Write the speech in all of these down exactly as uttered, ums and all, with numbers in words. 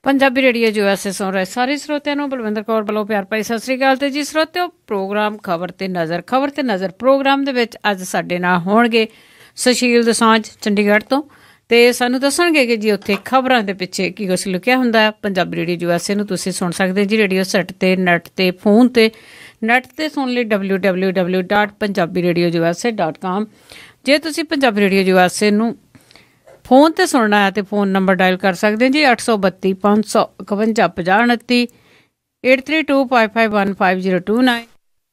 Punjabi radio जो ऐसे सुन रहे सारे श्रोतिਆਂ ਨੂੰ ਬਲਵਿੰਦਰ ਕੌਰ ਵੱਲੋਂ ਪਿਆਰ ਭਰੀ ਸਤਿ ਸ੍ਰੀ ਅਕਾਲ। ਤੇ ਜੀ ਸਰੋਤਿਓ, ਪ੍ਰੋਗਰਾਮ ਖਬਰ ਤੇ ਨਜ਼ਰ ਖਬਰ ਤੇ ਨਜ਼ਰ ਪ੍ਰੋਗਰਾਮ ਦੇ ਵਿੱਚ ਅੱਜ ਸਾਡੇ ਨਾਲ ਹੋਣਗੇ ਸੁਸ਼ੀਲ ਦੋਸਾਂਝ ਚੰਡੀਗੜ੍ਹ ਤੋਂ, ਤੇ ਸਾਨੂੰ ਦੱਸਣਗੇ ਕਿ ਜੀ ਉੱਥੇ ਖਬਰਾਂ ਦੇ ਪਿੱਛੇ ਕੀ ਕੁਛ ਲੁਕਿਆ ਹੁੰਦਾ ਹੈ। Punjabi radio U S A ਨੂੰ ਤੁਸੀਂ ਸੁਣ ਸਕਦੇ ਜੀ ਰੇਡੀਓ ਸੈੱਟ ਤੇ, ਨੈੱਟ ਤੇ, ਫੋਨ ਤੇ। ਨੈੱਟ ਤੇ ਸੁਣ ਲਈ W W W dot Punjabi radio U S A dot com. ਜੇ ਤੁਸੀਂ Punjabi radio U S A ਨੂੰ ਫੋਨ ਤੇ ਸੁਣਨਾ ਹੈ ਤੇ ਫੋਨ ਨੰਬਰ ਡਾਇਲ ਕਰ ਸਕਦੇ ਜੀ ਅੱਠ ਸੌ ਬੱਤੀ ਪੰਜ ਸੌ ਇਕਵੰਜਾ ਪੰਜਾਹ ਉਨੱਤੀ eight three two five five one five zero two nine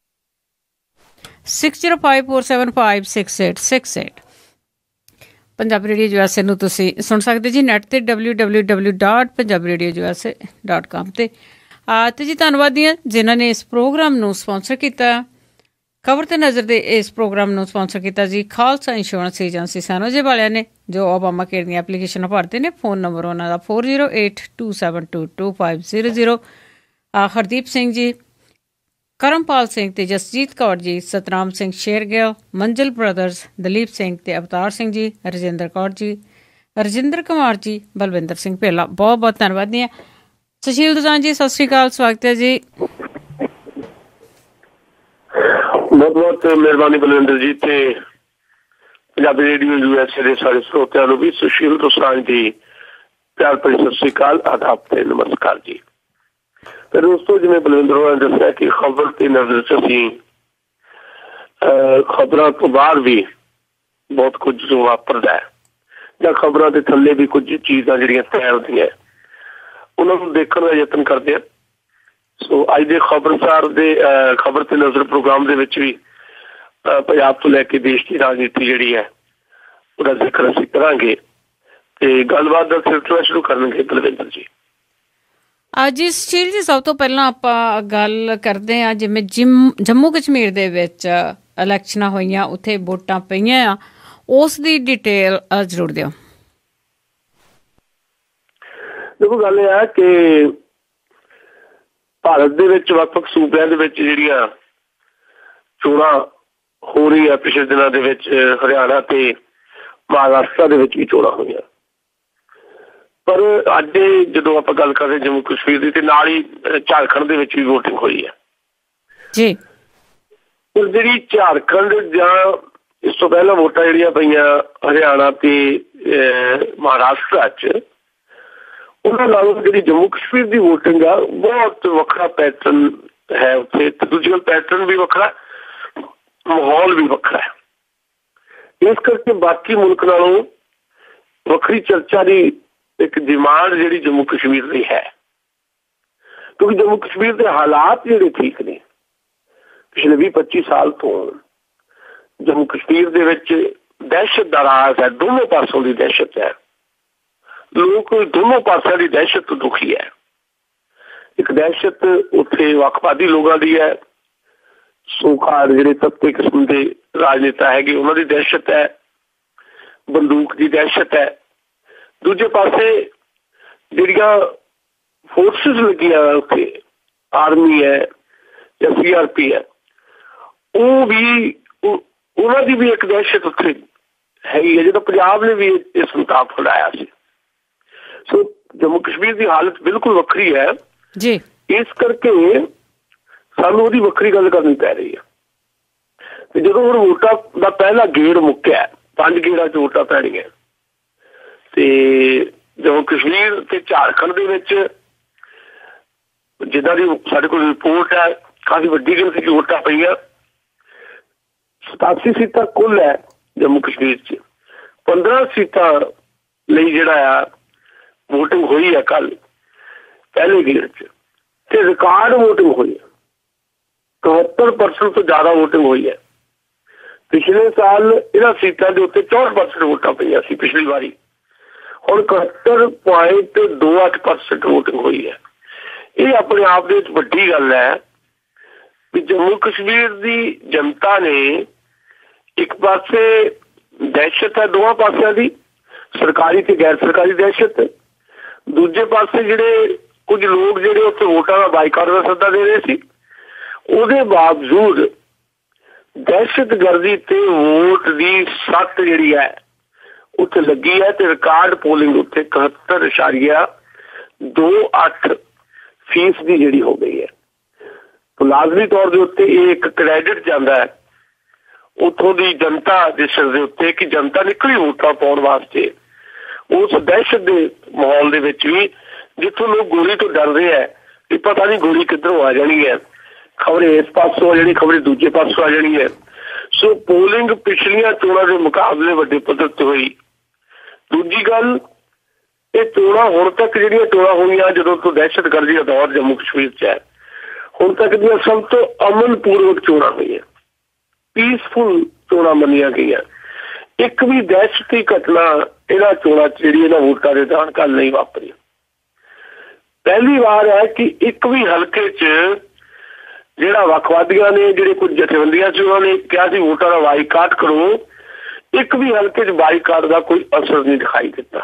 six zero five four seven five six eight six eight. Punjabi radio U S A ਨੂੰ ਤੁਸੀਂ ਸੁਣ ਸਕਦੇ ਜੀ ਨੈੱਟ ਤੇ W W W dot Punjabi radio U S A dot com ਤੇ। ਅਤੇ ਜੀ ਧੰਨਵਾਦੀ ਹਾਂ ਜਿਨ੍ਹਾਂ ਨੇ ਇਸ ਪ੍ਰੋਗਰਾਮ ਨੂੰ ਸਪੋਂਸਰ ਕੀਤਾ। ਖਬਰ ਤੇ ਨਜ਼ਰ ਦੇ ਇਸ ਪ੍ਰੋਗਰਾਮ ਨੂੰ ਸਪੋਂਸਰ ਕੀਤਾ ਜੀ ਖਾਲਸਾ ਇੰਸ਼ੋਰੈਂਸ ਏਜੰਸੀ ਸਾਨੋਜੇ ਵਾਲਿਆਂ ਨੇ, ਜੋ ਓਬਾਮਾ ਕੇਅਰ ਦੀਆਂ ਐਪਲੀਕੇਸ਼ਨਾਂ ਭਰਦੇ ਨੇ। ਫੋਨ ਨੰਬਰ ਉਹਨਾਂ ਦਾ four zero eight two seven two two five zero zero. Hardeep Singh ji, Karampal Singh ਤੇ ਜਸਜੀਤ ਕੌਰ ਜੀ, ਸਤਨਾਮ ਸਿੰਘ ਸ਼ੇਰਗਿੱਲ, ਮੰਜ਼ਲ ਬ੍ਰਦਰਜ਼, ਦਲੀਪ ਸਿੰਘ ਤੇ ਅਵਤਾਰ ਸਿੰਘ ਜੀ, ਰਜਿੰਦਰ ਕੌਰ ਜੀ, ਰਜਿੰਦਰ ਕੁਮਾਰ ਜੀ, ਬਲਵਿੰਦਰ ਸਿੰਘ ਭੇਲਾ, ਬਹੁਤ ਬਹੁਤ ਧੰਨਵਾਦੀ ਹਾਂ। ਸੁਸ਼ੀਲ ਦੋਸਾਂਝ ਜੀ, ਸਤਿ ਸ਼੍ਰੀ ਅਕਾਲ, ਸਵਾਗਤ ਹੈ ਜੀ। ਬਹੁਤ ਬਹੁਤ ਮਿਹਰਬਾਨੀ ਬਲਵਿੰਦਰ ਜੀ, ਤੇ Punjabi radio U S A ਦੇ ਸਾਰੇ ਸਰੋਤਿਆਂ ਨੂੰ ਵੀ ਸੁਸ਼ੀਲ ਦੋਸਾਂਝ ਦੀ ਪਿਆਰ ਭਰੀ ਸਤਿ ਸ਼੍ਰੀ ਅਕਾਲ, ਆਦਾਬ ਤੇ ਨਮਸਕਾਰ ਜੀ। ਤੇ ਦੋਸਤੋ, ਜਿਵੇਂ ਬਲਵਿੰਦਰ ਹੋਰਾਂ ਨੇ ਦੱਸਿਆ ਕਿ ਖਬਰ ਤੇ ਨਜ਼ਰ ਚ ਅਸੀਂ ਖਬਰਾਂ ਤੋਂ ਬਾਹਰ ਵੀ ਬਹੁਤ ਕੁਝ ਜੋ ਵਾਪਰਦਾ ਹੈ ਜਾਂ ਖਬਰਾਂ ਦੇ ਥੱਲੇ ਵੀ ਕੁਝ ਚੀਜ਼ਾਂ ਜਿਹੜੀਆਂ ਤੈਅ ਹੁੰਦੀਆਂ ਉਹਨਾਂ ਨੂੰ ਦੇਖਣ ਦਾ ਯਤਨ ਕਰਦੇ ਹਾਂ। ਸੋ ਅੱਜ ਦੇ ਖਬਰਸਾਰ ਦੇ ਖਬਰ ਤੇ ਨਜ਼ਰ ਪ੍ਰੋਗਰਾਮ ਦੇ ਵਿੱਚ ਵੀ ਪੰਜਾਬ ਤੋਂ ਲੈ ਕੇ ਦੇਸ਼ ਦੀ ਰਾਜਨੀਤੀ ਜਿਹੜੀ ਹੈ ਉਹਦਾ ਜ਼ਿਕਰ ਅਸੀਂ ਕਰਾਂਗੇ ਤੇ ਗੱਲਬਾਤ ਦਾ ਸਿਲਸਿਲਾ ਸ਼ੁਰੂ ਕਰਨਗੇ ਬਲਵਿੰਦਰ ਜੀ। ਜੀ ਸੁਸ਼ੀਲ ਜੀ, ਸਭ ਤੋਂ ਪਹਿਲਾਂ ਆਪਾਂ ਗੱਲ ਕਰਦੇ ਹਾਂ ਜਿਵੇਂ ਜਿਮ ਜੰਮੂ ਕਸ਼ਮੀਰ ਦੇ ਵਿੱਚ ਇਲੈਕਸ਼ਨਾਂ ਹੋਈਆਂ, ਉੱਥੇ ਵੋਟਾਂ ਪਈਆਂ ਆ, ਉਸ ਦੀ ਡਿਟੇਲ ਜ਼ਰੂਰ ਦਿਓ। ਦੇਖੋ, ਗੱਲ ਇਹ ਹੈ ਕਿ ਭਾਰਤ ਦੇ ਵਿੱਚ ਵੱਖ ਵੱਖ ਸੂਬਿਆਂ ਦੇ ਵਿੱਚ ਜਿਹੜੀਆਂ ਚੋਣਾਂ ਹੋ ਰਹੀਆਂ, ਪਿਛਲੇ ਦਿਨਾਂ ਦੇ ਵਿੱਚ ਹਰਿਆਣਾ ਤੇ ਮਹਾਰਾਸ਼ਟਰ ਦੇ ਵਿੱਚ ਵੀ ਚੋਣਾਂ ਹੋਈਆਂ, ਪਰ ਅੱਜ ਜਦੋਂ ਆਪਾਂ ਗੱਲ ਕਰਦੇ ਜੰਮੂ ਕਸ਼ਮੀਰ ਦੀ, ਤੇ ਨਾਲ ਹੀ ਝਾਰਖੰਡ ਦੇ ਵਿੱਚ ਵੀ ਵੋਟਿੰਗ ਹੋਈ ਹੈ ਜੀ। ਪਰ ਜਿਹੜੀ ਝਾਰਖੰਡ ਜਾਂ ਇਸ ਤੋਂ ਪਹਿਲਾਂ ਵੋਟਾਂ ਜਿਹੜੀਆਂ ਪਈਆਂ ਹਰਿਆਣਾ ਤੇ ਮਹਾਰਾਸ਼ਟਰ 'ਚ, ਉਹਨਾਂ ਨਾਲੋਂ ਜਿਹੜੀ ਜੰਮੂ ਕਸ਼ਮੀਰ ਦੀ ਵੋਟਿੰਗ ਆ ਬਹੁਤ ਵੱਖਰਾ ਪੈਟਰਨ ਹੈ ਉੱਥੇ। ਤੇ ਦੂਜੀ ਗੱਲ, ਪੈਟਰਨ ਵੀ ਵੱਖਰਾ, ਮਾਹੌਲ ਵੀ ਵੱਖਰਾ ਹੈ। ਇਸ ਕਰਕੇ ਬਾਕੀ ਮੁਲਕ ਨਾਲੋਂ ਵੱਖਰੀ ਚਰਚਾ ਦੀ ਇੱਕ ਡਿਮਾਂਡ ਜਿਹੜੀ ਜੰਮੂ ਕਸ਼ਮੀਰ ਦੀ ਹੈ, ਕਿਉਂਕਿ ਜੰਮੂ ਕਸ਼ਮੀਰ ਦੇ ਹਾਲਾਤ ਜਿਹੜੇ ਠੀਕ ਨੇ। ਪਿਛਲੇ ਵੀਹ ਪੱਚੀ ਸਾਲ ਤੋਂ ਜੰਮੂ ਕਸ਼ਮੀਰ ਦੇ ਵਿੱਚ ਦਹਿਸ਼ਤ ਦਾ ਰਾਜ ਹੈ, ਦੋਨੋਂ ਪਾਸੋਂ ਦੀ ਦਹਿਸ਼ਤ ਹੈ। ਲੋਕ ਦੋਨੋਂ ਪਾਸਿਆਂ ਦੀ ਦਹਿਸ਼ਤ ਤੋਂ ਦੁਖੀ ਹੈ। ਇੱਕ ਦਹਿਸ਼ਤ ਉੱਥੇ ਵੱਖਵਾਦੀ ਲੋਕਾਂ ਦੀ ਹੈ, ਸੋਖਾਰ ਜਿਹੜੇ ਤੱਤੇ ਕਿਸਮ ਦੇ ਰਾਜਨੇਤਾ ਹੈਗੇ ਉਹਨਾਂ ਦੀ ਦਹਿਸ਼ਤ ਹੈ, ਬੰਦੂਕ ਦੀ ਦਹਿਸ਼ਤ ਹੈ। ਦੂਜੇ ਪਾਸੇ ਜਿਹੜੀਆਂ ਫੋਰਸਿਸ ਲੱਗੀਆਂ ਉੱਥੇ, ਆਰਮੀ ਹੈ ਜਾਂ ਸੀ ਆਰ ਪੀ ਹੈ, ਉਹ ਵੀ ਉਹਨਾਂ ਦੀ ਵੀ ਇੱਕ ਦਹਿਸ਼ਤ ਉੱਥੇ ਹੈਗੀ ਹੈ, ਜਦੋਂ ਪੰਜਾਬ ਨੇ ਵੀ ਇਹ ਸੰਤਾਪ ਫੈਲਾਇਆ ਸੀ। ਸੋ ਜੰਮੂ ਕਸ਼ਮੀਰ ਦੀ ਹਾਲਤ ਬਿਲਕੁਲ ਵੱਖਰੀ ਹੈ ਜੀ। ਇਸ ਕਰਕੇ ਸਾਨੂੰ ਉਹਦੀ ਵੱਖਰੀ ਗੱਲ ਕਰਨੀ ਪੈ ਰਹੀ ਹੈ। ਤੇ ਜਦੋਂ ਹੁਣ ਵੋਟਾਂ ਦਾ ਪਹਿਲਾ ਗੇੜ ਮੁੱਕਿਆ, ਪੰਜ ਗੇੜਾਂ 'ਚ ਵੋਟਾਂ ਪੈਣੀਆਂ, ਤੇ ਜੰਮੂ ਕਸ਼ਮੀਰ ਤੇ ਝਾਰਖੰਡ ਦੇ ਵਿੱਚ ਜਿੱਦਾਂ ਦੀ ਸਾਡੇ ਕੋਲ ਰਿਪੋਰਟ ਹੈ, ਕਾਫੀ ਵੱਡੀ ਗਿਣਤੀ 'ਚ ਵੋਟਾਂ ਪਈਆਂ। ਸਤਾਸੀ ਸੀਟਾਂ ਕੁੱਲ ਹੈ ਜੰਮੂ ਕਸ਼ਮੀਰ 'ਚ। ਪੰਦਰਾਂ ਸੀਟਾਂ ਲਈ ਜਿਹੜਾ ਆ ਵੋਟਿੰਗ ਹੋਈ ਹੈ ਕੱਲ ਪਹਿਲੇ ਗੇੜ 'ਚ, ਤੇ ਰਿਕਾਰਡ ਵੋਟਿੰਗ ਹੋਈ ਹੈ। ਇਕਹੱਤਰ ਪਰਸੈਂਟ ਤੋਂ ਜ਼ਿਆਦਾ ਵੋਟਿੰਗ ਹੋਈ ਹੈ। ਪਿਛਲੇ ਸਾਲ ਇਹਨਾਂ ਸੀਟਾਂ ਦੇ ਉੱਤੇ ਚੌਂਹਠ ਪਰਸੈਂਟ ਵੋਟਾਂ ਪਈਆਂ ਸੀ ਪਿਛਲੀ ਵਾਰੀ, ਹੁਣ ਇਕਹੱਤਰ ਪੁਆਇੰਟ ਦੋ ਅੱਠ ਪਰਸੈਂਟ ਵੋਟਿੰਗ ਹੋਈ ਹੈ। ਇਹ ਆਪਣੇ ਆਪ ਦੇ ਵਿੱਚ ਵੱਡੀ ਗੱਲ ਹੈ ਵੀ ਜੰਮੂ ਕਸ਼ਮੀਰ ਦੀ ਜਨਤਾ ਨੇ ਇੱਕ ਪਾਸੇ ਦਹਿਸ਼ਤ ਹੈ ਦੋਵਾਂ ਪਾਸਿਆਂ ਦੀ, ਸਰਕਾਰੀ ਤੇ ਗੈਰ ਸਰਕਾਰੀ ਦਹਿਸ਼ਤ, ਦੂਜੇ ਪਾਸੇ ਜਿਹੜੇ ਕੁਝ ਲੋਕ ਜਿਹੜੇ ਉੱਥੇ ਵੋਟਾਂ ਦਾ ਬਾਈਕਾਟ ਦਾ ਸੱਦਾ ਦੇ ਰਹੇ ਸੀ, ਉਹਦੇ ਬਾਵਜੂਦ ਦਹਿਸ਼ਤਗਰਦੀ ਤੇ ਵੋਟ ਦੀ ਸੱਟ ਜਿਹੜੀ ਹੈ ਉੱਥੇ ਲੱਗੀ ਹੈ। ਤੇ ਰਿਕਾਰਡ ਪੋਲਿੰਗ ਉੱਥੇ ਇਕਹੱਤਰ ਇਸ਼ਾਰੀਆ दो अठ फीसदी जिहड़ी हो गई है। तो लाजमी तौर के उत्ते एक क्रेडिट जाता है उतों की जनता के सिर के उत्ते कि जनता निकली वोटां पाउण वास्ते। उस दहशत के माहौल दे विच भी जिथों लोग गोली तो डर रहे हैं कि पता नहीं गोली किधरों आ जानी है, खबरें इस पासों आ जानी, खबरें दूजे पासों आ जानी है। सो पोलिंग पिछलियां चोणां के मुकाबले वड्डे पद्धर ते हुई। दूजी गल, ये चोणां हुण तक जिहड़ियां चोणां होईयां जदों तो दहशतगर्दी का दौर जम्मू कश्मीर च है, हुण तक दियां सब तो अमन पूर्वक चोणां होईयां, पीसफुल चोणां मन्नियां गईयां। एक भी दहशती घटना इन्हां चोणां च जिहड़ी इन्हां वोटां दे दौरान कल नहीं वापरी। पहली बार है कि एक भी हल्के च जिहड़ा वखवादियां ने जिहड़े कुछ जथेबंदियां सी उन्होंने कहा कि वोटां दा बाईकाट करो, एक भी हल्के च बाईकाट का कोई असर नहीं दिखाई दिता।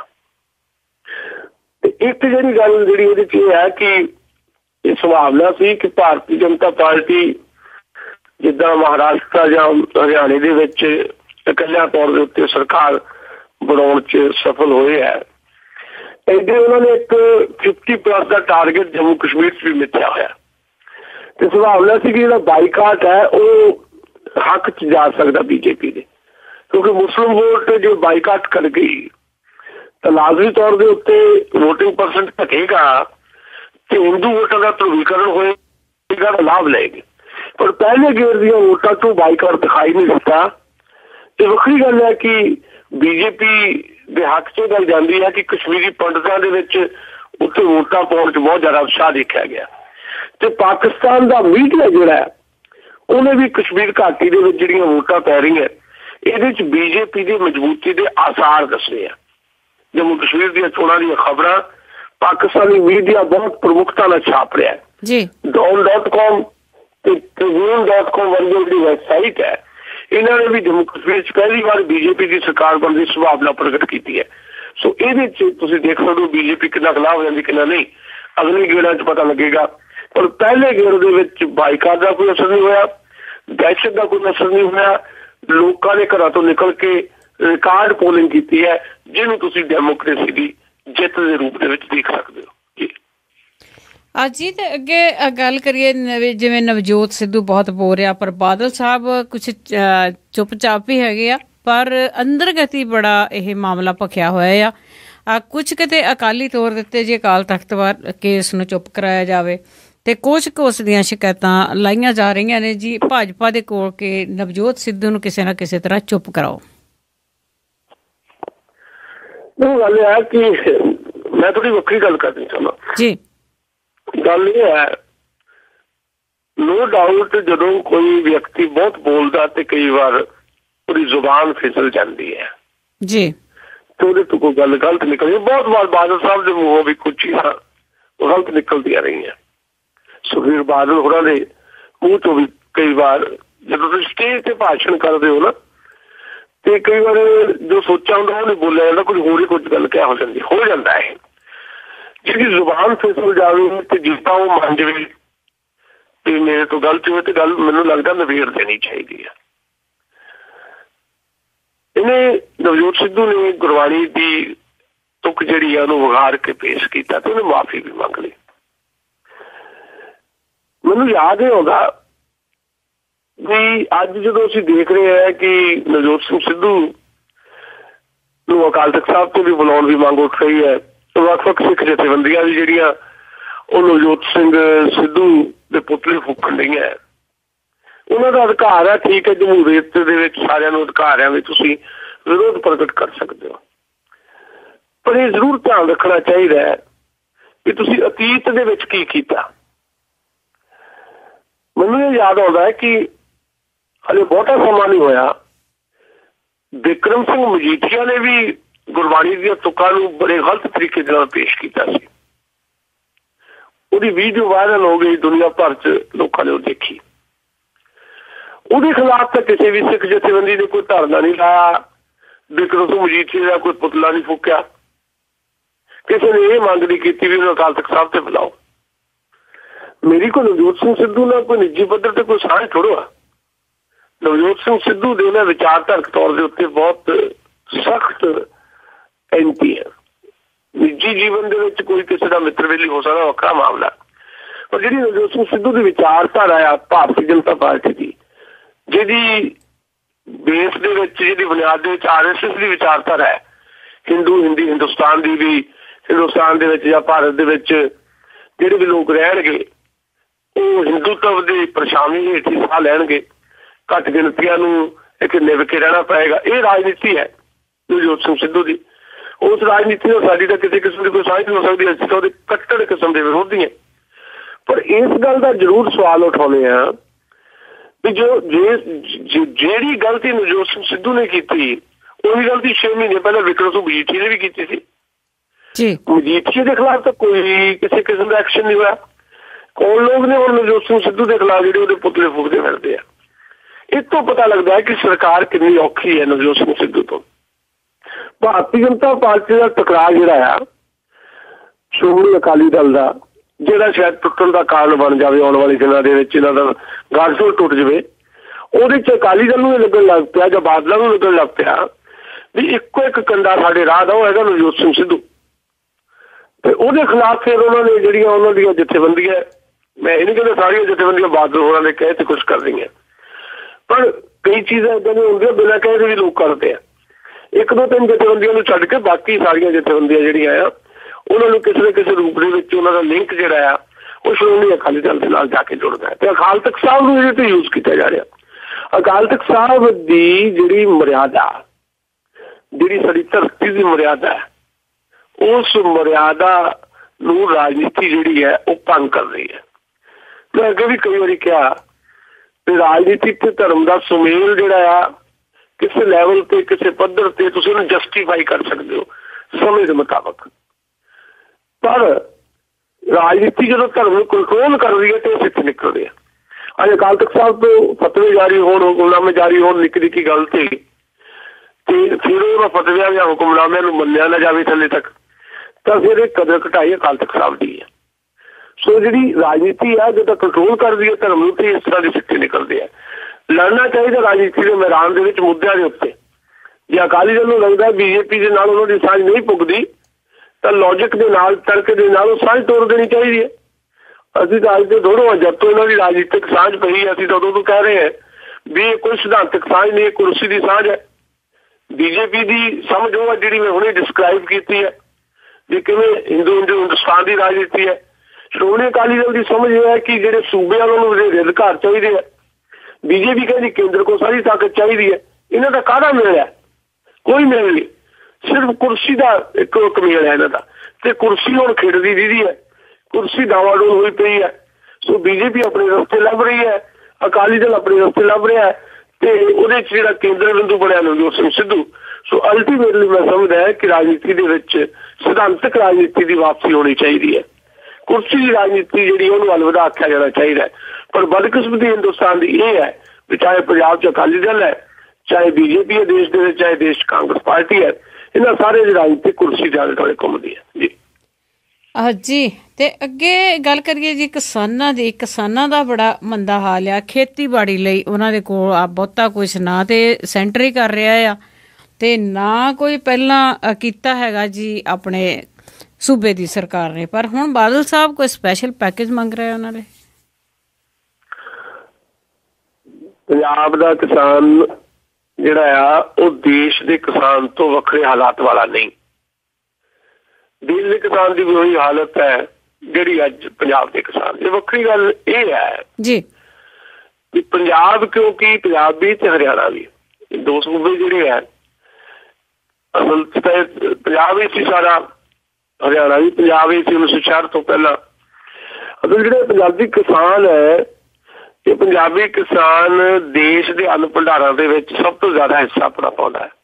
एक जिहड़ी गल जिहड़ी इहदे च यह है कि ये संभावना सी कि भारतीय जनता पार्टी जिद्दां महाराष्ट्र या हरियाणे दे विच इकल्लियां तौर दे उत्ते सरकार बनाउण च सफल होए है, इधर उन्होंने एक फिफ्टी प्लस का टारगेट जम्मू कश्मीर च भी मिथ्या होया। तो संभावना सी कि जिहड़ा बाईकाट है वो हक च जा सकता बीजेपी दे, क्योंकि मुस्लिम वोट जो बाईकाट कर गई तो लाजमी तौर के उत्ते वोटिंग परसेंट घटेगा तो हिंदू वोटर का ध्रुवीकरण होएगा, लाभ लेगी। पर पहले गेर दियां वोटां तो बाईकाट दिखाई नहीं दिता। तो वक्री गल है कि बीजेपी के हक च गल जाती है कि कश्मीरी पंडितां दे विच उत्ते वोटां पाउण च बहुत ज्यादा उत्साह देखा गया। तो पाकिस्तान का मीडिया जिहड़ा है उन्हें भी कश्मीर घाटी दे विच जिहड़ियां वोटां पै रही हैं इहदे च बीजेपी की मजबूती के आसार दसे हैं। जम्मू कश्मीर दी चोणां दी खबरां पाकिस्तानी मीडिया बहुत प्रमुखता नाल छाप रहा है जी। डॉन डॉट कॉम ते ट्रिब्यून डॉट कॉम वर्गी जिहड़ी वैबसाइट है इन्होंने भी जम्मू कश्मीर च पहली बार बीजेपी की सरकार बनने की संभावना प्रगट की है। सो ये देख सकते हो बीजेपी कितना खिलाफ जाती कितना नहीं, अगले गेड़ा च पता लगेगा। पर पहले गेड़ के बाईकाट का कोई असर नहीं होया, दहशत का कोई असर नहीं होया, लोगों ने घरों तो निकल के रिकॉर्ड पोलिंग की है जिन्होंने तुसी डेमोक्रेसी की जित के रूप में देख सकते हो जी। ਅੱਜ ਜੀ ਤੇ ਅੱਗੇ ਗੱਲ ਕਰੀਏ ਜਿਵੇਂ ਨਵਜੋਤ ਸਿੱਧੂ ਬਹੁਤ ਬੋਲ ਰਿਹਾ ਪਰ ਬਾਦਲ ਸਾਹਿਬ ਕੁਛ ਚੁੱਪਚਾਪ ਹੀ ਹੈਗੇ ਆ, ਪਰ ਅੰਦਰਗਤੀ ਬੜਾ ਇਹ ਮਾਮਲਾ ਭਖਿਆ ਹੋਇਆ ਆ। ਕੁਛ ਕਿਤੇ ਅਕਾਲੀ ਤੌਰ ਦਿੱਤੇ ਜੇ ਅਕਾਲ ਤਖਤ ਵਾਰ ਕੇਸ ਨੂੰ ਚੁੱਪ ਕਰਾਇਆ ਜਾਵੇ ਤੇ ਕੁਛ ਕੁ ਉਸ ਦੀਆਂ ਸ਼ਿਕਾਇਤਾਂ ਲਾਈਆਂ ਜਾ ਰਹੀਆਂ ਨੇ ਜੀ ਭਾਜਪਾ ਦੇ ਕੋਲ ਕਿ ਨਵਜੋਤ ਸਿੱਧੂ ਨੂੰ ਕਿਸੇ ਨਾ ਕਿਸੇ ਤਰ੍ਹਾਂ ਚੁੱਪ ਕਰਾਓ। ਉਹ ਗੱਲ ਹੈ ਕਿ ਮੈਂ ਥੋੜੀ ਵੱਖਰੀ ਗੱਲ ਕਰਨੀ ਚਾਹੁੰਦਾ ਜੀ। गल यह है नो डाउट जदों कोई व्यक्ति बहुत बोलता तो कई बार पूरी जुबान फिसल जाती है जी, तो तो कोई गल गलत निकलती। बहुत बार बादल साहब के मुंहों भी कुछ चीज़ां गलत निकलदियां रही हैं। सुखबीर बादल होरां दे मुंह तो भी कई बार जदों तुसीं स्टेज ते भाषण करदे हो ना तो कई बार जो सोचा हुंदा वो नहीं बोलिया जाता, कुछ होर ही कुछ गल क्या हो जाती हो जाता है। जिसकी जुबान फिसल जाए तो जितना वो मान जाए तो मेरे तो गलत हुए तो गल मैनू लगता नवेड़ देनी चाहिए है। इन्हें नवजोत सिद्धू ने गुरबाणी की तुक जी वगार के पेश किया तो उन्हें माफी भी मंग ली। मैनू याद ही होगा भी अज जो असीं देख रहे हैं कि नवजोत सिंह सिद्धू नूं अकाल तख्त साहब तो भी बुलाउण की मांग उठ रही है। ਵੱਖ-ਵੱਖ ਸਿੱਖ ਜਥੇਬੰਦੀਆਂ ਦੀ ਜਿਹੜੀਆਂ ਉਹ ਨਵਜੋਤ ਸਿੰਘ ਸਿੱਧੂ ਦੇ ਪੁਤਲੇ ਫੂਕਣ ਲਈਆਂ, ਉਹਨਾਂ ਦਾ ਅਧਿਕਾਰ ਹੈ, ਠੀਕ ਹੈ, ਜਮਹੂਰੀਅਤ ਦੇ ਵਿੱਚ ਸਾਰਿਆਂ ਨੂੰ ਅਧਿਕਾਰ ਹੈ ਵੀ ਤੁਸੀਂ ਵਿਰੋਧ ਪ੍ਰਗਟ ਕਰ ਸਕਦੇ ਹੋ, ਪਰ ਇਹ ਜ਼ਰੂਰ ਧਿਆਨ ਰੱਖਣਾ ਚਾਹੀਦਾ ਹੈ ਕਿ ਤੁਸੀਂ ਅਤੀਤ ਦੇ ਵਿੱਚ ਕੀ ਕੀਤਾ। ਮੈਨੂੰ ਇਹ ਯਾਦ ਆਉਂਦਾ ਹੈ ਕਿ ਹਲੇ ਬਹੁਤਾ ਸਮਾਂ ਨਹੀਂ ਹੋਇਆ ਬਿਕਰਮ ਸਿੰਘ ਮਜੀਠੀਆ ਨੇ ਵੀ ਗੁਰਬਾਣੀ ਦੀਆਂ ਤੁਕਾਂ ਨੂੰ ਬੜੇ ਗਲਤ ਤਰੀਕੇ ਨਾਲ ਪੇਸ਼ ਕੀਤਾ ਸੀ। ਉਹਦੀ ਵੀਡੀਓ ਵਾਇਰਲ ਹੋ ਗਈ, ਦੁਨੀਆ ਭਰ 'ਚ ਲੋਕਾਂ ਨੇ ਉਹ ਦੇਖੀ। ਉਹਦੇ ਖਿਲਾਫ ਤਾਂ ਕਿਸੇ ਵੀ ਸਿੱਖ ਜਥੇਬੰਦੀ ਨੇ ਕੋਈ ਧਰਨਾ ਨਹੀਂ ਲਾਇਆ, ਬਿਕਰਮ ਸਿੰਘ ਮਜੀਠੀਆ ਦਾ ਕੋਈ ਪੁਤਲਾ ਨਹੀਂ ਫੂਕਿਆ, ਕਿਸੇ ਨੇ ਇਹ ਮੰਗ ਨਹੀਂ ਕੀਤੀ ਵੀ ਉਹਨੂੰ ਅਕਾਲ ਤਖਤ ਸਾਹਿਬ ਤੇ ਬੁਲਾਓ। ਮੇਰੀ ਕੋਈ ਨਵਜੋਤ ਸਿੰਘ ਸਿੱਧੂ ਨਾਲ ਕੋਈ ਨਿੱਜੀ ਪੱਧਰ ਤੇ ਕੋਈ ਸਾਂਝ ਥੋੜ੍ਹਾ ਆ। ਨਵਜੋਤ ਸਿੰਘ ਸਿੱਧੂ ਦੇ ਨਾ ਵਿਚਾਰਧਾਰਕ ਤੌਰ ਦੇ ਉੱਤੇ ਬਹੁਤ ਸਖਤ ਐਂਟੀ ਹੈ, ਨਿੱਜੀ ਜੀਵਨ ਦੇ ਵਿੱਚ ਕੋਈ ਕਿਸੇ ਦਾ ਮਿੱਤਰ ਵੇਲੀ ਹੋ ਸਕਦਾ, ਵੱਖਰਾ ਮਾਮਲਾ। ਪਰ ਜਿਹੜੀ ਨਵਜੋਤ ਸਿੰਘ ਸਿੱਧੂ ਦੀ ਵਿਚਾਰਧਾਰਾ ਆ ਭਾਰਤੀ ਜਨਤਾ ਪਾਰਟੀ ਦੀ, ਜਿਹਦੀ ਬੇਸ ਦੇ ਵਿੱਚ, ਜਿਹਦੀ ਬੁਨਿਆਦ ਦੇ ਵਿੱਚ ਆਰ ਐਸ ਐਸ ਦੀ ਵਿਚਾਰਧਾਰਾ ਹੈ, ਹਿੰਦੂ ਹਿੰਦੀ ਹਿੰਦੁਸਤਾਨ ਦੀ ਵੀ, ਹਿੰਦੁਸਤਾਨ ਦੇ ਵਿੱਚ ਜਾਂ ਭਾਰਤ ਦੇ ਵਿੱਚ ਜਿਹੜੇ ਵੀ ਲੋਕ ਰਹਿਣਗੇ ਉਹ ਹਿੰਦੂਤਵ ਦੇ ਪਰਛਾਵੇਂ ਹੇਠ ਹੀ ਸਾਹ ਲੈਣਗੇ, ਘੱਟ ਗਿਣਤੀਆਂ ਨੂੰ ਇੱਕ ਨਿਭ ਕੇ ਰਹਿਣਾ ਪਏਗਾ। ਇਹ ਰਾਜਨੀਤੀ ਹੈ ਨਵਜੋਤ ਸਿੰਘ ਸਿੱਧੂ ਦੀ। ਉਸ ਰਾਜਨੀਤੀ ਨਾਲ ਸਾਡੀ ਤਾਂ ਕਿਸੇ ਕਿਸਮ ਦੀ ਕੋਈ ਸਾਂਝ ਨਹੀਂ ਹੋ ਸਕਦੀ। ਅਸੀਂ ਤਾਂ ਉਹਦੇ ਕੱਟੜ ਕਿਸਮ ਦੇ ਵਿਰੋਧੀ ਹਾਂ। ਪਰ ਇਸ ਗੱਲ ਦਾ ਜ਼ਰੂਰ ਸਵਾਲ ਉਠਾਉਂਦੇ ਆ ਵੀ ਜੋ ਜੇ ਜਿਹੜੀ ਗਲਤੀ ਨਵਜੋਤ ਸਿੰਘ ਸਿੱਧੂ ਨੇ ਕੀਤੀ, ਉਹੀ ਗਲਤੀ ਛੇ ਮਹੀਨੇ ਪਹਿਲਾਂ ਵਿਕਰਮ ਸਿੰਘ ਮਜੀਠੀਆ ਨੇ ਵੀ ਕੀਤੀ ਸੀ। ਮਜੀਠੀਆ ਦੇ ਖਿਲਾਫ ਤਾਂ ਕੋਈ ਕਿਸੇ ਕਿਸਮ ਦਾ ਐਕਸ਼ਨ ਨਹੀਂ ਹੋਇਆ। ਕੌਣ ਲੋਕ ਨੇ ਹੁਣ ਨਵਜੋਤ ਸਿੰਘ ਸਿੱਧੂ ਦੇ ਖਿਲਾਫ ਜਿਹੜੇ ਉਹਦੇ ਪੁਤਲੇ ਫੂਕਦੇ ਫਿਰਦੇ ਆ। ਇਸ ਤੋਂ ਪਤਾ ਲੱਗਦਾ ਹੈ ਕਿ ਸਰਕਾਰ ਕਿੰਨੀ ਔਖੀ ਹੈ ਨਵਜੋਤ ਸਿੰਘ ਸਿੱਧੂ ਤੋਂ। ਭਾਰਤੀ ਜਨਤਾ ਪਾਰਟੀ ਦਾ ਟਕਰਾਅ ਜਿਹੜਾ ਆ ਸ਼੍ਰੋਮਣੀ ਅਕਾਲੀ ਦਲ ਦਾ, ਜਿਹੜਾ ਸ਼ਾਇਦ ਟੁੱਟਣ ਦਾ ਕਾਰਨ ਬਣ ਜਾਵੇ ਆਉਣ ਵਾਲੇ ਦਿਨਾਂ ਦੇ ਵਿੱਚ, ਇਹਨਾਂ ਦਾ ਗਾਠਜੋੜ ਟੁੱਟ ਜਾਵੇ, ਉਹਦੇ 'ਚ ਅਕਾਲੀ ਦਲ ਨੂੰ ਲੱਗਣ ਲੱਗ ਪਿਆ ਜਾਂ ਬਾਦਲਾਂ ਨੂੰ ਲੱਗਣ ਲੱਗ ਪਿਆ ਵੀ ਇੱਕੋ ਇੱਕ ਕੰਡਾ ਸਾਡੇ ਰਾਹ ਦਾ ਉਹ ਹੈਗਾ ਨਵਜੋਤ ਸਿੰਘ ਸਿੱਧੂ। ਤੇ ਉਹਦੇ ਖਿਲਾਫ ਫਿਰ ਉਹਨਾਂ ਨੇ ਜਿਹੜੀਆਂ ਉਹਨਾਂ ਦੀਆਂ ਜਥੇਬੰਦੀਆਂ, ਮੈਂ ਇਹ ਨਹੀਂ ਕਹਿੰਦਾ ਸਾਰੀਆਂ ਜਥੇਬੰਦੀਆਂ ਬਾਦਲ ਹੋਰਾਂ ਨੇ ਕਹੇ ਤੇ ਕੁਛ ਕਰ ਰਹੀਆਂ, ਪਰ ਕਈ ਚੀਜ਼ਾਂ ਇੱਦਾਂ ਦੀਆਂ ਹੁੰਦੀਆਂ ਬਿਨਾਂ ਕਹੇ ਵੀ ਲੋਕ ਕਰਦੇ ਆ। ਇੱਕ ਦੋ ਤਿੰਨ ਜਥੇਬੰਦੀਆਂ ਨੂੰ ਛੱਡ ਕੇ ਬਾਕੀ ਸਾਰੀਆਂ ਜਥੇਬੰਦੀਆਂ ਜਿਹੜੀਆਂ ਆ ਉਹਨਾਂ ਨੂੰ ਕਿਸੇ ਨਾ ਕਿਸੇ ਰੂਪ ਦੇ ਵਿੱਚ ਉਹਨਾਂ ਦਾ ਲਿੰਕ ਜਿਹੜਾ ਆ ਉਹ ਸ਼੍ਰੋਮਣੀ ਅਕਾਲੀ ਦਲ ਦੇ ਨਾਲ ਜਾ ਕੇ ਜੁੜਦਾ ਹੈ। ਤੇ ਅਕਾਲ ਤਖਤ ਸਾਹਿਬ ਨੂੰ ਇਹਦੇ ਤੇ ਯੂਜ਼ ਕੀਤਾ ਜਾ ਰਿਹਾ। ਅਕਾਲ ਤਖਤ ਸਾਹਿਬ ਦੀ ਜਿਹੜੀ ਮਰਿਆਦਾ, ਜਿਹੜੀ ਸਾਡੀ ਧਰਤੀ ਦੀ ਮਰਿਆਦਾ ਹੈ, ਉਸ ਮਰਿਆਦਾ ਨੂੰ ਰਾਜਨੀਤੀ ਜਿਹੜੀ ਹੈ ਉਹ ਭੰਗ ਕਰ ਰਹੀ ਹੈ। ਮੈਂ ਅੱਗੇ ਵੀ ਕਈ ਵਾਰੀ ਕਿਹਾ ਵੀ ਰਾਜਨੀਤੀ ਤੇ ਧਰਮ ਦਾ ਸੁਮੇਲ ਜਿਹੜਾ ਆ ਕਿਸੇ ਲੈਵਲ ਤੇ, ਕਿਸੇ ਪੱਧਰ ਤੇ ਤੁਸੀਂ ਉਹਨੂੰ ਜਸਟੀਫਾਈ ਕਰ ਸਕਦੇ ਹੋ ਸਮੇਂ ਦੇ ਮੁਤਾਬਕ। ਪਰ ਰਾਜਨੀਤੀ ਜਦੋਂ ਧਰਮ ਨੂੰ ਕੰਟਰੋਲ ਕਰ ਰਹੀ ਹੈ ਤੇ ਉਹ ਸਿੱਖ ਨਿਕਲਦੇ ਆ। ਅੱਜ ਅਕਾਲ ਤਖਤ ਸਾਹਿਬ ਤੋਂ ਫਤਵੇ ਜਾਰੀ ਹੋਣ, ਹੁਕਮਨਾਮੇ ਜਾਰੀ ਹੋਣ ਨਿੱਕੀ ਨਿੱਕੀ ਗੱਲ ਤੇ ਤੇ ਫਿਰ ਉਹਨਾਂ ਫਤਵਿਆਂ ਜਾਂ ਹੁਕਮਨਾਮਿਆਂ ਨੂੰ ਮੰਨਿਆ ਨਾ ਜਾਵੇ ਥੱਲੇ ਤੱਕ, ਤਾਂ ਫਿਰ ਇਹ ਕਦਰ ਘਟਾਈ ਅਕਾਲ ਤਖਤ ਸਾਹਿਬ ਦੀ ਹੈ। ਸੋ ਜਿਹੜੀ ਰਾਜਨੀਤੀ ਆ ਜਦੋਂ ਕੰਟਰੋਲ ਕਰਦੀ ਹੈ ਧਰਮ ਨੂੰ, ਤੇ ਇਸ ਤਰ੍ਹਾਂ ਦੇ ਸਿੱਟੇ ਨਿਕਲਦੇ ਆ। ਲੜਨਾ ਚਾਹੀਦਾ ਰਾਜਨੀਤੀ ਦੇ ਮੈਦਾਨ ਦੇ ਵਿੱਚ ਮੁੱਦਿਆਂ ਦੇ ਉੱਤੇ। ਜੇ ਅਕਾਲੀ ਦਲ ਨੂੰ ਲੱਗਦਾ ਬੀਜੇਪੀ ਦੇ ਨਾਲ ਉਹਨਾਂ ਦੀ ਸਾਂਝ ਨਹੀਂ ਪੁੱਗਦੀ ਤਾਂ ਲੌਜਿਕ ਦੇ ਨਾਲ, ਤਰਕ ਦੇ ਨਾਲ ਉਹ ਸਾਂਝ ਤੋੜ ਦੇਣੀ ਚਾਹੀਦੀ ਹੈ। ਅਸੀਂ ਤਾਂ ਅੱਜ ਦੇ ਦੋਨੋਂ ਜਦ ਤੋਂ ਇਹਨਾਂ ਦੀ ਰਾਜਨੀਤਿਕ ਸਾਂਝ ਪਈ ਹੈ, ਅਸੀਂ ਤਾਂ ਉਦੋਂ ਤੋਂ ਕਹਿ ਰਹੇ ਹਾਂ ਵੀ ਇਹ ਕੋਈ ਸਿਧਾਂਤਕ ਸਾਂਝ ਨਹੀਂ, ਕੁਰਸੀ ਦੀ ਸਾਂਝ ਹੈ। ਬੀਜੇਪੀ ਦੀ ਸਮਝ ਉਹ ਹੈ ਜਿਹੜੀ ਮੈਂ ਹੁਣੇ ਡਿਸਕ੍ਰਾਈਬ ਕੀਤੀ ਹੈ ਵੀ ਕਿਵੇਂ ਹਿੰਦੂ ਹਿੰਦੂ ਹਿੰਦੁਸਤਾਨ ਦੀ ਰਾਜਨੀਤੀ ਹੈ। ਸ਼੍ਰੋਮਣੀ ਅਕਾਲੀ ਦਲ ਦੀ ਸਮਝ ਇਹ ਹੈ ਕਿ ਜਿਹੜੇ ਸੂਬੇ ਉਹਨਾਂ ਨੂੰ ਵਧੇਰੇ ਅਧਿਕਾਰ ਚਾਹੀਦੇ ਆ। ਬੀਜੇਪੀ ਕਹਿੰਦੀ ਕੇਂਦਰ ਕੋਲ ਸਾਰੀ ਤਾਕਤ ਚਾਹੀਦੀ ਹੈ। ਇਹਨਾਂ ਦਾ ਕਾਹਦਾ ਮੇਲ ਹੈ? ਕੋਈ ਮੇਲ ਨਹੀਂ, ਸਿਰਫ ਕੁਰਸੀ ਦਾ ਇੱਕੋ ਇੱਕ ਮੇਲ ਹੈ ਇਹਨਾਂ ਦਾ। ਤੇ ਕੁਰਸੀ ਹੁਣ ਖਿੜਦੀ ਦੀਦੀ ਹੈ, ਕੁਰਸੀ ਡਾਵਾਡੋਲ ਹੋਈ ਪਈ ਹੈ। ਸੋ ਬੀਜੇਪੀ ਆਪਣੇ ਰਸਤੇ ਲੱਭ ਰਹੀ ਹੈ, ਅਕਾਲੀ ਦਲ ਆਪਣੇ ਰਸਤੇ ਲੱਭ ਰਿਹਾ ਹੈ, ਤੇ ਉਹਦੇ 'ਚ ਜਿਹੜਾ ਕੇਂਦਰ ਬਿੰਦੂ ਬਣਿਆ ਨਵਜੋਤ ਸਿੰਘ ਸਿੱਧੂ। ਸੋ ਅਲਟੀਮੇਟਲੀ ਮੈਂ ਸਮਝਦਾ ਹੈ ਕਿ ਰਾਜਨੀਤੀ ਦੇ ਵਿੱਚ ਸਿਧਾਂਤਕ ਰਾਜਨੀਤੀ ਦੀ ਵਾਪਸੀ ਹੋਣੀ ਚਾਹੀਦੀ ਹੈ। ਕੁਰਸੀ ਦੀ ਰਾਜਨੀਤੀ ਜਿਹੜੀ ਉਹਨੂੰ ਅਲਵਿਦਾ ਆਖਿਆ ਜਾਣਾ ਚਾਹੀਦਾ ਹੈ। ਪਰ ਬਦਕਿਸਮਤੀ ਹਿੰਦੁਸਤਾਨ ਦੀ ਇਹ ਹੈ ਵੀ ਚਾਹੇ ਪੰਜਾਬ 'ਚ ਅਕਾਲੀ ਦਲ ਹੈ, ਚਾਹੇ ਬੀਜੇਪੀ ਹੈ ਦੇਸ਼ ਦੇ ਵਿੱਚ, ਚਾਹੇ ਦੇਸ਼ ਕਾਂਗਰਸ ਪਾਰਟੀ ਹੈ, ਇਹਨਾਂ ਸਾਰੇ ਦੀ ਰਾਜਨੀਤੀ ਕੁਰਸੀ ਦੇ ਆਲੇ ਦੁਆਲੇ ਘੁੰਮਦੀ ਹੈ ਜੀ। ਜੀ ਤੇ ਅੱਗੇ ਗੱਲ ਕਰੀਏ ਜੀ ਕਿਸਾਨਾਂ ਦੀ। ਕਿਸਾਨਾਂ ਦਾ ਬੜਾ ਮੰਦਾ ਹਾਲ ਆ। ਖੇਤੀਬਾੜੀ ਲਈ ਉਹਨਾਂ ਦੇ ਕੋਲ ਆ ਬਹੁਤਾ ਕੁਛ ਨਾ ਤੇ ਸੈਂਟਰ ਹੀ ਕਰ ਰਿਹਾ ਆ ਤੇ ਨਾ ਕੋਈ ਪਹਿਲਾਂ ਕੀਤਾ ਹੈਗਾ ਜੀ ਆਪਣੇ ਸੂਬੇ ਦੀ ਸਰਕਾਰ ਨੇ। ਪਰ ਹੁਣ ਬਾਦਲ ਸਾਹਿਬ ਕੋਈ ਸਪੈਸ਼ਲ ਪੈਕੇਜ ਮੰਗ ਰਹੇ ਉਹਨਾਂ ਦੇ। ਪੰਜਾਬ ਦਾ ਕਿਸਾਨ ਜਿਹੜਾ ਆ ਉਹ ਦੇਸ਼ ਦੇ ਕਿਸਾਨ ਤੋਂ ਵੱਖਰੇ ਹਾਲਾਤ ਵਾਲਾ ਨਹੀਂ। ਦੇਸ਼ ਦੇ ਕਿਸਾਨ ਦੀ ਵੀ ਉਹੀ ਹਾਲਤ ਹੈ ਜਿਹੜੀ ਅੱਜ ਪੰਜਾਬ ਦੇ ਕਿਸਾਨ ਦੀ। ਵੱਖਰੀ ਗੱਲ ਇਹ ਹੈ ਜੀ ਵੀ ਪੰਜਾਬ, ਕਿਉਂਕਿ ਪੰਜਾਬ ਵੀ ਤੇ ਹਰਿਆਣਾ ਵੀ, ਦੋ ਸੂਬੇ ਜਿਹੜੇ ਹੈ, ਅਸਲ ਚ ਪੰਜਾਬ ਹੀ ਸੀ ਸਾਰਾ, ਹਰਿਆਣਾ ਵੀ ਪੰਜਾਬ ਹੀ ਸੀ ਉੱਨੀ ਸੌ ਛਿਆਹਠ ਤੋਂ ਪਹਿਲਾਂ। ਅਸਲ ਜਿਹੜੇ ਪੰਜਾਬੀ ਕਿਸਾਨ ਹੈ, ਇਹ ਪੰਜਾਬੀ ਕਿਸਾਨ ਦੇਸ਼ ਦੇ ਅੰਨ ਭੰਡਾਰਾਂ ਦੇ ਵਿੱਚ ਸਭ ਤੋਂ ਜ਼ਿਆਦਾ ਹਿੱਸਾ ਆਪਣਾ ਪਾਉਂਦਾ ਹੈ।